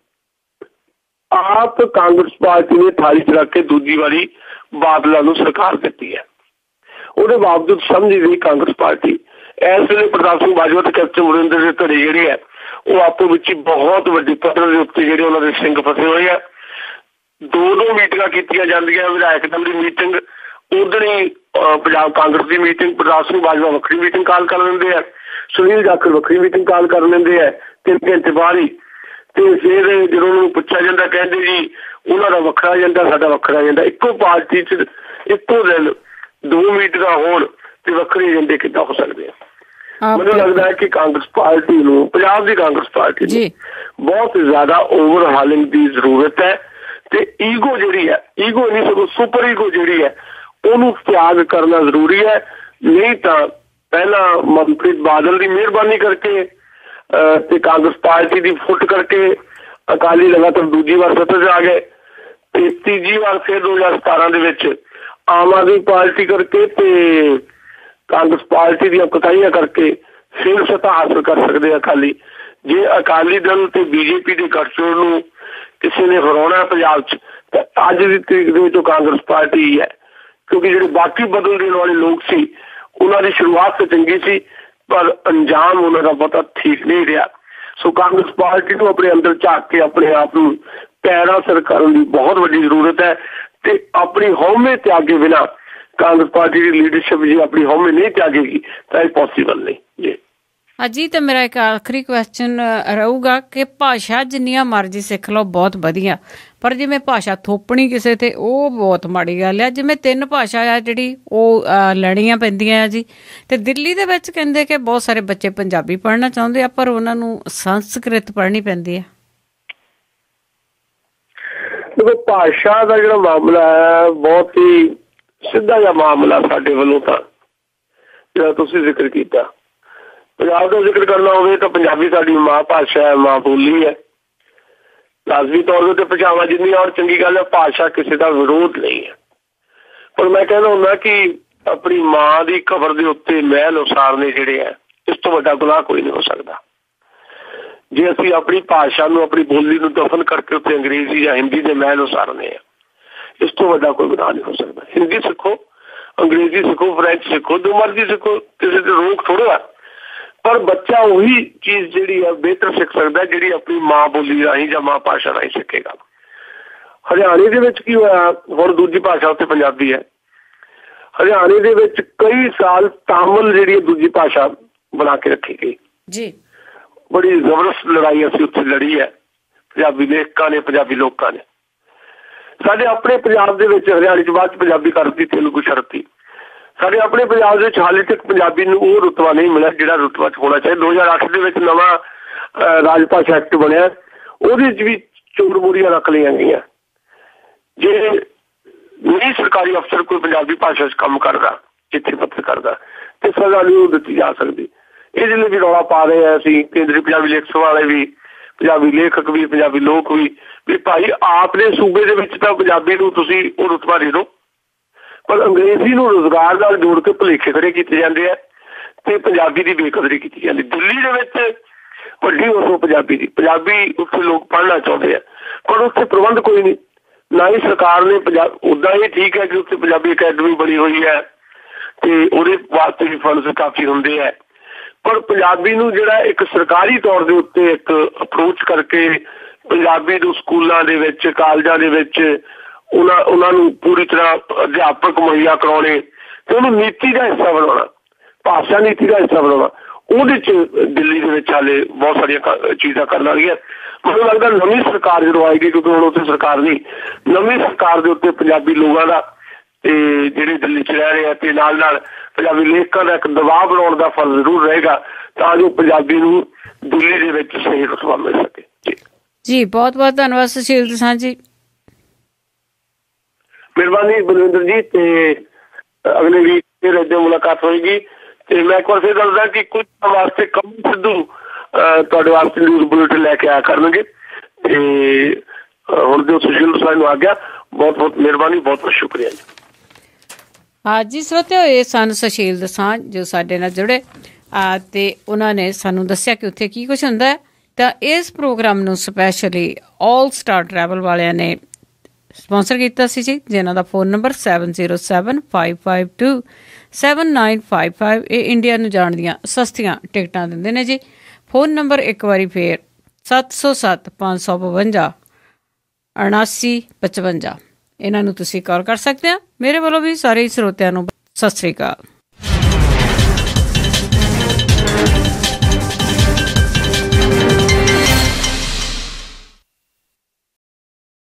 ਆਪ ਕਾਂਗਰਸ ਪਾਰਟੀ ਨੇ ਥਾਲੀ 'ਚ ਰੱਖ ਕੇ ਦੂਜੀ ਵਾਰੀ ਬਾਦਲਾਂ ਨੂੰ ਸਰਕਾਰ ਦਿੱਤੀ ਹੈ। ਉਹਦੇ ਬਾਵਜੂਦ ਸਮਝ ਰਹੀ ਕਾਂਗਰਸ ਪਾਰਟੀ ਇਸ ਵੇਲੇ ਪ੍ਰਤਾਪ ਸਿੰਘ ਬਾਜਵਾ ਤੇ ਕੈਪਟਨ ਅਮਰਿੰਦਰ ਦੇ ਘਰੇ ਜਿਹੜੇ ਹੈ ਉਹ ਆਪੋ ਵਿੱਚ ਬਹੁਤ ਵੱਡੀ ਪੱਧਰ ਦੇ ਉੱਤੇ ਜਿਹੜੇ ਉਹਨਾਂ ਦੇ ਸਿੰਘ ਫਸੇ ਹੋਏ ਆ। ਦੋ ਦੋ ਮੀਟਿੰਗਾਂ ਕੀਤੀਆਂ ਜਾਂਦੀਆਂ, ਵਿਧਾਇਕ ਦਲ ਦੀ ਮੀਟਿੰਗ, ਉਧਰ ਹੀ ਪੰਜਾਬ ਕਾਂਗਰਸ ਦੀ ਮੀਟਿੰਗ, ਪ੍ਰਤਾਪ ਸਿੰਘ ਬਾਜਵਾ ਵੱਖਰੀ ਮੀਟਿੰਗ ਕਾਲ ਕਰ ਲੈਂਦੇ ਆ, ਸੁਨੀਲ ਜਾਖੜ ਵੱਖਰੀ ਮੀਟਿੰਗ ਕਾਲ ਕਰ ਲੈਂਦੇ ਆ ਤਿੰਨ ਘੰਟੇ ਬਾਅਦ ਹੀ। ਤੇ ਫਿਰ ਜਦੋਂ ਉਹਨਾਂ ਨੂੰ ਪੁੱਛਿਆ ਜਾਂਦਾ ਕਹਿੰਦੇ ਜੀ ਉਹਨਾਂ ਦਾ ਵੱਖਰਾ ਏਜੰਡਾ, ਸਾਡਾ ਵੱਖਰਾ ਏਜੰਡਾ। ਇੱਕੋ ਪਾਰਟੀ 'ਚ ਇੱਕੋ ਦਿਨ ਦੋ ਮੀਟਿੰਗਾਂ ਹੋਣ ਤੇ ਵੱਖਰੇ ਏਜੰਡੇ ਕਿੱਦਾਂ ਹੋ ਸਕਦੇ ਆ? ਮੈਨੂੰ ਲੱਗਦਾ ਹੈ ਕਿ ਕਾਂਗਰਸ ਪਾਰਟੀ ਨੂੰ, ਪੰਜਾਬ ਦੀ ਕਾਂਗਰਸ ਪਾਰਟੀ ਨੂੰ ਬਹੁਤ ਜ਼ਿਆਦਾ ਓਵਰਹਾਲਿੰਗ ਦੀ ਜ਼ਰੂਰਤ ਹੈ ਤੇ ਈਗੋ ਜਿਹੜੀ ਹੈ, ਈਗੋ ਨਹੀਂ ਸਗੋਂ ਸੁਪਰ ਈਗੋ ਜਿਹੜੀ ਹੈ ਉਹਨੂੰ ਤਿਆਗ ਕਰਨਾ ਜ਼ਰੂਰੀ ਹੈ। ਨਹੀਂ ਤਾਂ ਪਹਿਲਾਂ ਮਨਪ੍ਰੀਤ ਬਾਦਲ ਦੀ ਮਿਹਰਬਾਨੀ ਕਰਕੇ ਤੇ ਕਾਂਗਰਸ ਪਾਰਟੀ ਦੀ ਫੁੱਟ ਕਰਕੇ ਅਕਾਲੀ ਲਗਾਤਾਰ ਦੂਜੀ ਵਾਰ ਸੱਤਾ 'ਚ ਆ ਗਏ ਤੇ ਤੀਜੀ ਵਾਰ ਫਿਰ ਦੋ ਹਜ਼ਾਰ ਸਤਾਰਾਂ ਦੇ ਵਿੱਚ ਆਮ ਆਦਮੀ ਪਾਰਟੀ ਕਰਕੇ ਤੇ ਕਾਂਗਰਸ ਪਾਰਟੀ ਦੀਆਂ ਕੁਤਾਹੀਆਂ ਕਰਕੇ ਫਿਰ ਸੱਤਾ ਹਾਸਲ ਕਰ ਸਕਦੇ ਅਕਾਲੀ। ਜੇ ਅਕਾਲੀ ਦਲ ਤੇ ਬੀਜੇਪੀ ਦੇ ਗੱਠਜੋੜ ਨੂੰ ਕਿਸੇ ਨੇ ਹਰਾਉਣਾ ਪੰਜਾਬ 'ਚ ਤਾਂ ਅੱਜ ਦੀ ਤਰੀਕ ਦੇ ਵਿੱਚ ਉਹ ਕਾਂਗਰਸ ਪਾਰਟੀ ਹੀ ਹੈ, ਕਿਉਂਕਿ ਜਿਹੜੇ ਬਾਕੀ ਬਦਲ ਦੇਣ ਵਾਲੇ ਲੋਕ ਸੀ ਉਹਨਾਂ ਦੀ ਸ਼ੁਰੂਆਤ ਤਾਂ ਚੰਗੀ ਸੀ ਪਰ ਅੰਜਾਮ ਉਹਨਾਂ ਦਾ ਬਹੁਤਾ ਠੀਕ ਨਹੀਂ ਰਿਹਾ। ਸੋ ਕਾਂਗਰਸ ਪਾਰਟੀ ਨੂੰ ਆਪਣੇ ਅੰਦਰ ਝਾਕ ਕੇ ਆਪਣੇ ਆਪ ਨੂੰ ਪੈਰਾਂ ਸਿਰ ਕਰਨ ਦੀ ਬਹੁਤ ਵੱਡੀ ਜ਼ਰੂਰਤ ਹੈ ਤੇ ਆਪਣੀ ਹਉਮੈ ਤਿਆਗੇ ਬਿਨਾਂ ਕਾਂਗਰਸ ਪਾਰਟੀ ਦੀ ਲੀਡਰਸ਼ਿਪ ਜੇ ਆਪਣੀ ਹਉਮੈ ਨਹੀਂ ਤਿਆਗੇਗੀ ਤਾਂ ਇਹ ਪੋਸੀਬਲ ਨਹੀਂ ਜੀ। ਅਜੀ ਤਾਂ ਮੇਰਾ ਇੱਕ ਆਖਰੀ ਕੁਐਸਚਨ ਰਹੂਗਾ ਕਿ ਭਾਸ਼ਾ ਜਿੰਨੀਆਂ ਮਰਜ਼ੀ ਸਿੱਖ ਲਓ ਬਹੁਤ ਵਧੀਆ, ਪਰ ਜਿਵੇਂ ਭਾਸ਼ਾ ਥੋਪਣੀ ਕਿਸੇ 'ਤੇ ਉਹ ਬਹੁਤ ਮਾੜੀ ਗੱਲ ਆ। ਜਿਵੇਂ ਤਿੰਨ ਭਾਸ਼ਾ ਆ ਜਿਹੜੀ ਉਹ ਲੈਣੀਆਂ ਪੈਂਦੀਆਂ ਆ ਜੀ, ਅਤੇ ਦਿੱਲੀ ਦੇ ਵਿੱਚ ਕਹਿੰਦੇ ਕਿ ਬਹੁਤ ਸਾਰੇ ਬੱਚੇ ਪੰਜਾਬੀ ਪੜ੍ਹਨਾ ਚਾਹੁੰਦੇ ਆ ਪਰ ਉਹਨਾਂ ਨੂੰ ਸੰਸਕ੍ਰਿਤ ਪੜ੍ਹਨੀ ਪੈਂਦੀ ਆ। ਦੇਖੋ ਭਾਸ਼ਾ ਦਾ ਜਿਹੜਾ ਮਾਮਲਾ ਹੈ ਬਹੁਤ ਹੀ ਸਿੱਧਾ ਜਿਹਾ ਮਾਮਲਾ ਸਾਡੇ ਵੱਲੋਂ, ਤਾਂ ਜਿਹੜਾ ਤੁਸੀਂ ਜ਼ਿਕਰ ਕੀਤਾ ਪੰਜਾਬ ਦਾ ਜ਼ਿਕਰ ਕਰਨਾ ਹੋਵੇ ਤਾਂ ਪੰਜਾਬੀ ਸਾਡੀ ਮਾਂ ਭਾਸ਼ਾ ਹੈ, ਮਾਂ ਬੋਲੀ ਹੈ, ਲਾਜ਼ਮੀ ਤੌਰ 'ਤੇ ਭਾਸ਼ਾਵਾਂ ਜਿੰਨੀਆਂ ਔਰ ਚੰਗੀ ਗੱਲ ਹੈ, ਭਾਸ਼ਾ ਕਿਸੇ ਦਾ ਵਿਰੋਧ ਨਹੀਂ ਹੈ। ਪਰ ਮੈਂ ਕਹਿੰਦਾ ਹੁੰਦਾ ਕਿ ਆਪਣੀ ਮਾਂ ਦੀ ਕਬਰ ਦੇ ਉੱਤੇ ਮਹਿਲ ਉਸਾਰਨੇ ਜਿਹੜੇ ਹੈ, ਇਸ ਤੋਂ ਵੱਡਾ ਗੁਨਾਹ ਕੋਈ ਨਹੀਂ ਹੋ ਸਕਦਾ। ਜੇ ਅਸੀਂ ਆਪਣੀ ਭਾਸ਼ਾ ਨੂੰ, ਆਪਣੀ ਬੋਲੀ ਨੂੰ ਦਫਨ ਕਰਕੇ ਉੱਤੇ ਅੰਗਰੇਜ਼ੀ ਜਾਂ ਹਿੰਦੀ ਦੇ ਮਹਿਲ ਉਸਾਰਨੇ ਆ, ਇਸ ਤੋਂ ਵੱਡਾ ਕੋਈ ਗੁਨਾਹ ਨਹੀਂ ਹੋ ਸਕਦਾ। ਹਿੰਦੀ ਸਿੱਖੋ, ਅੰਗਰੇਜ਼ੀ ਸਿੱਖੋ, ਫਰੈਂਚ ਸਿੱਖੋ, ਜੋ ਮਰਜ਼ੀ ਸਿੱਖੋ, ਕਿਸੇ ਤੇ ਰੋਕ ਥੋੜ੍ਹਾ, ਪਰ ਬੱਚਾ ਉਹੀ ਚੀਜ਼ ਜਿਹੜੀ ਹੈ ਬਿਹਤਰ ਸਿੱਖ ਸਕਦਾ ਜਿਹੜੀ ਆਪਣੀ ਮਾਂ ਬੋਲੀ ਰਾਹੀਂ ਜਾਂ ਮਾਂ ਭਾਸ਼ਾ ਰਾਹੀਂ ਸਿੱਖੇਗਾ। ਹਰਿਆਣੇ ਦੇ ਵਿੱਚ ਕੀ ਹੋਇਆ, ਹੁਣ ਦੂਜੀ ਭਾਸ਼ਾ ਉੱਥੇ ਪੰਜਾਬੀ ਹੈ। ਹਰਿਆਣੇ ਦੇ ਵਿੱਚ ਕਈ ਸਾਲ ਤਾਮਿਲ ਜਿਹੜੀ ਦੂਜੀ ਭਾਸ਼ਾ ਬਣਾ ਕੇ ਰੱਖੀ ਗਈ ਜੀ। ਬੜੀ ਜ਼ਬਰਦਸਤ ਲੜਾਈ ਅਸੀਂ ਉੱਥੇ ਲੜੀ ਹੈ, ਪੰਜਾਬੀ ਲੇਖਕਾਂ ਨੇ, ਪੰਜਾਬੀ ਲੋਕਾਂ ਨੇ। ਸਾਡੇ ਆਪਣੇ ਪੰਜਾਬ ਦੇ ਵਿੱਚ ਹਰਿਆਣੇ 'ਚ ਬਾਅਦ 'ਚ ਪੰਜਾਬੀ ਕਰਤੀ, ਤੇਲਗੂ ਛੱਡਤੀ। ਸਾਡੇ ਆਪਣੇ ਪੰਜਾਬ ਦੇ ਵਿੱਚ ਹਾਲੇ ਤੱਕ ਪੰਜਾਬੀ ਨੂੰ ਉਹ ਰੁਤਬਾ ਨਹੀਂ ਮਿਲਿਆ ਜਿਹੜਾ ਰੁਤਬਾ 'ਚ ਹੋਣਾ ਚਾਹੀਦਾ। ਦੋ ਹਜ਼ਾਰ ਅੱਠ ਦੇ ਵਿੱਚ ਨਵਾਂ ਰਾਜ ਭਾਸ਼ਾ ਐਕਟ ਬਣਿਆ, ਉਹਦੇ 'ਚ ਵੀ ਚੋਰ ਮੋਰੀਆਂ ਰੱਖ ਲਈਆਂ ਗਈਆਂ। ਜੇ ਨਹੀਂ ਸਰਕਾਰੀ ਅਫਸਰ ਕੋਈ ਪੰਜਾਬੀ ਭਾਸ਼ਾ 'ਚ ਕੰਮ ਕਰਦਾ, ਚਿੱਠੀ ਪੱਤਰ ਕਰਦਾ, ਤੇ ਸਜ਼ਾ ਨਹੀਂ ਉਹ ਦਿੱਤੀ ਜਾ ਸਕਦੀ। ਇਹਦੇ ਲਈ ਵੀ ਰੌਲਾ ਪਾ ਰਹੇ ਹਾਂ ਅਸੀਂ, ਕੇਂਦਰੀ ਪੰਜਾਬੀ ਲੇਖ ਸਭਾ ਵਾਲੇ ਵੀ, ਪੰਜਾਬੀ ਲੇਖਕ ਵੀ, ਪੰਜਾਬੀ ਲੋਕ ਵੀ, ਵੀ ਭਾਈ ਆਪਣੇ ਸੂਬੇ ਦੇ ਵਿੱਚ ਤਾਂ ਪੰਜਾਬੀ ਨੂੰ ਤੁਸੀਂ ਉਹ ਰੁਤਬਾ ਦੇ ਦਿਓ, ਪਰ ਅੰਗਰੇਜ਼ੀ ਨੂੰ ਰੁਜ਼ਗਾਰ ਨਾਲ ਜੋੜ ਕੇ ਭੁਲੇਖੇ ਖੜੇ ਕੀਤੇ ਜਾਂਦੇ ਆ ਤੇ ਪੰਜਾਬੀ ਦੀ ਬੇਕਦਰੀ ਕੀਤੀ ਜਾਂਦੀ। ਦਿੱਲੀ ਦੇ ਵਿੱਚ ਵੱਡੀ ਉਸੋ ਪੰਜਾਬੀ ਦੀ, ਪੰਜਾਬੀ ਉੱਥੇ ਲੋਕ ਪੜ੍ਹਨਾ ਚਾਹੁੰਦੇ ਆ, ਪਰ ਉੱਥੇ ਪ੍ਰਬੰਧ ਕੋਈ ਨਹੀਂ। ਨਾ ਹੀ ਸਰਕਾਰ ਨੇ ਪੰਜਾਬ, ਉੱਦਾਂ ਇਹ ਠੀਕ ਹੈ ਕਿ ਉੱਥੇ ਪੰਜਾਬੀ ਅਕੈਡਮੀ ਬਣੀ ਹੋਈ ਹੈ ਤੇ ਉਹਦੇ ਵਾਸਤੇ ਵੀ ਫੰਡਸ ਕਾਫੀ ਹੁੰਦੇ ਹੈ, ਪਰ ਪੰਜਾਬੀ ਨੂੰ ਜਿਹੜਾ ਇੱਕ ਸਰਕਾਰੀ ਤੌਰ ਦੇ ਉੱਤੇ ਇੱਕ ਅਪਰੋਚ ਕਰਕੇ ਪੰਜਾਬੀ ਨੂੰ ਸਕੂਲਾਂ ਦੇ ਵਿੱਚ, ਕਾਲਜਾਂ ਦੇ ਵਿੱਚ ਉਹਨਾਂ ਉਹਨਾਂ ਨੂੰ ਪੂਰੀ ਤਰ੍ਹਾਂ ਅਧਿਆਪਕ ਮੁਹੱਈਆ ਕਰਾਉਣੇ ਤੇ ਉਹਨੂੰ ਨੀਤੀ ਦਾ ਹਿੱਸਾ ਬਣਾਉਣਾ, ਭਾਸ਼ਾ ਨੀਤੀ ਦਾ ਹਿੱਸਾ ਬਣਾਉਣਾ, ਉਹਦੇ 'ਚ ਦਿੱਲੀ ਦੇ ਵਿੱਚ ਹਾਲੇ ਬਹੁਤ ਸਾਰੀਆਂ ਚੀਜ਼ਾਂ ਕਰਨ ਵਾਲੀਆਂ। ਮੈਨੂੰ ਲੱਗਦਾ ਨਵੀਂ ਸਰਕਾਰ ਜਦੋਂ ਆਏਗੀ, ਕਿਉਂਕਿ ਹੁਣ ਉੱਥੇ ਸਰਕਾਰ ਨਹੀਂ, ਨਵੀਂ ਸਰਕਾਰ ਦੇ ਉੱਤੇ ਪੰਜਾਬੀ ਲੋਕਾਂ ਦਾ ਤੇ ਜਿਹੜੇ ਦਿੱਲੀ 'ਚ ਰਹਿ ਰਹੇ ਆ ਤੇ ਨਾਲ ਨਾਲ ਪੰਜਾਬੀ ਲੇਖਕਾਂ ਦਾ ਇੱਕ ਦਬਾਅ ਬਣਾਉਣ ਦਾ ਫਲ ਜ਼ਰੂਰ ਰਹੇਗਾ ਤਾਂ ਜੋ ਪੰਜਾਬੀ ਨੂੰ ਦਿੱਲੀ ਦੇ ਵਿੱਚ ਸਹੀ ਰੁਤਬਾ ਮਿਲ ਸਕੇ। ਜੀ ਜੀ ਬਹੁਤ ਬਹੁਤ ਧੰਨਵਾਦ ਸੁਸ਼ੀਲ ਦੋਸਾਂਝ ਜੀ। ਮਿਹਰਬਾਨੀ ਬਲਵਿੰਦਰ ਜੀ, ਤੇ ਅਗਲੇ ਵੀਕ ਫਿਰ ਇੱਦਾਂ ਮੁਲਾਕਾਤ ਹੋਏਗੀ। ਤੇ ਮੈਂ ਇੱਕ ਵਾਰ ਫਿਰ ਦੱਸਦਾ ਕਿ ਕੁਝ ਵਾਸਤੇ ਕਮਲ ਸਿੱਧੂ ਤੁਹਾਡੇ ਵਾਸਤੇ ਨਿਊਜ਼ ਬੁਲੇਟਿਨ ਲੈ ਕੇ ਆਇਆ ਕਰਨਗੇ। ਤੇ ਹੁਣ ਜੋ ਸੁਸ਼ੀਲ ਦੋਸਾਂਝ ਨੂੰ ਆ ਗਿਆ, ਬਹੁਤ ਬਹੁਤ ਮਿਹਰਬਾਨੀ, ਬਹੁਤ ਬਹੁਤ ਸ਼ੁਕਰੀਆ ਜੀ। ਹਾਂਜੀ ਸਰੋਤਿਓ, ਇਹ ਸਨ ਸੁਸ਼ੀਲ ਦੋਸਾਂਝ ਜੋ ਸਾਡੇ ਨਾਲ ਜੁੜੇ ਅਤੇ ਉਹਨਾਂ ਨੇ ਸਾਨੂੰ ਦੱਸਿਆ ਕਿ ਉੱਥੇ ਕੀ ਕੁਛ ਹੁੰਦਾ ਹੈ। ਤਾਂ ਇਸ ਪ੍ਰੋਗਰਾਮ ਨੂੰ ਸਪੈਸ਼ਲੀ ਆਲ ਸਟਾਰ ਟਰੈਵਲ ਵਾਲਿਆਂ ਨੇ ਸਪੋਂਸਰ ਕੀਤਾ ਸੀ ਜੀ, ਜਿਨ੍ਹਾਂ ਦਾ phone number seven zero seven five five two seven nine five five. ਇਹ ਇੰਡੀਆ ਨੂੰ ਜਾਣ ਦੀਆਂ ਸਸਤੀਆਂ ਟਿਕਟਾਂ ਦਿੰਦੇ ਨੇ ਜੀ। ਫੋਨ ਨੰਬਰ ਇੱਕ ਵਾਰੀ ਫੇਰ ਸੱਤ ਸੌ ਸੱਤ ਪੰਜ ਸੌ ਬਵੰਜਾ ਉਨਾਸੀ ਪਚਵੰਜਾ। ਇਹਨਾਂ ਨੂੰ ਤੁਸੀਂ ਕਾਲ ਕਰ ਸਕਦੇ ਹੋ। ਮੇਰੇ ਵੱਲੋਂ ਵੀ ਸਾਰੇ ਸਰੋਤਿਆਂ ਨੂੰ ਸਤਿ ਸ਼੍ਰੀ ਅਕਾਲ।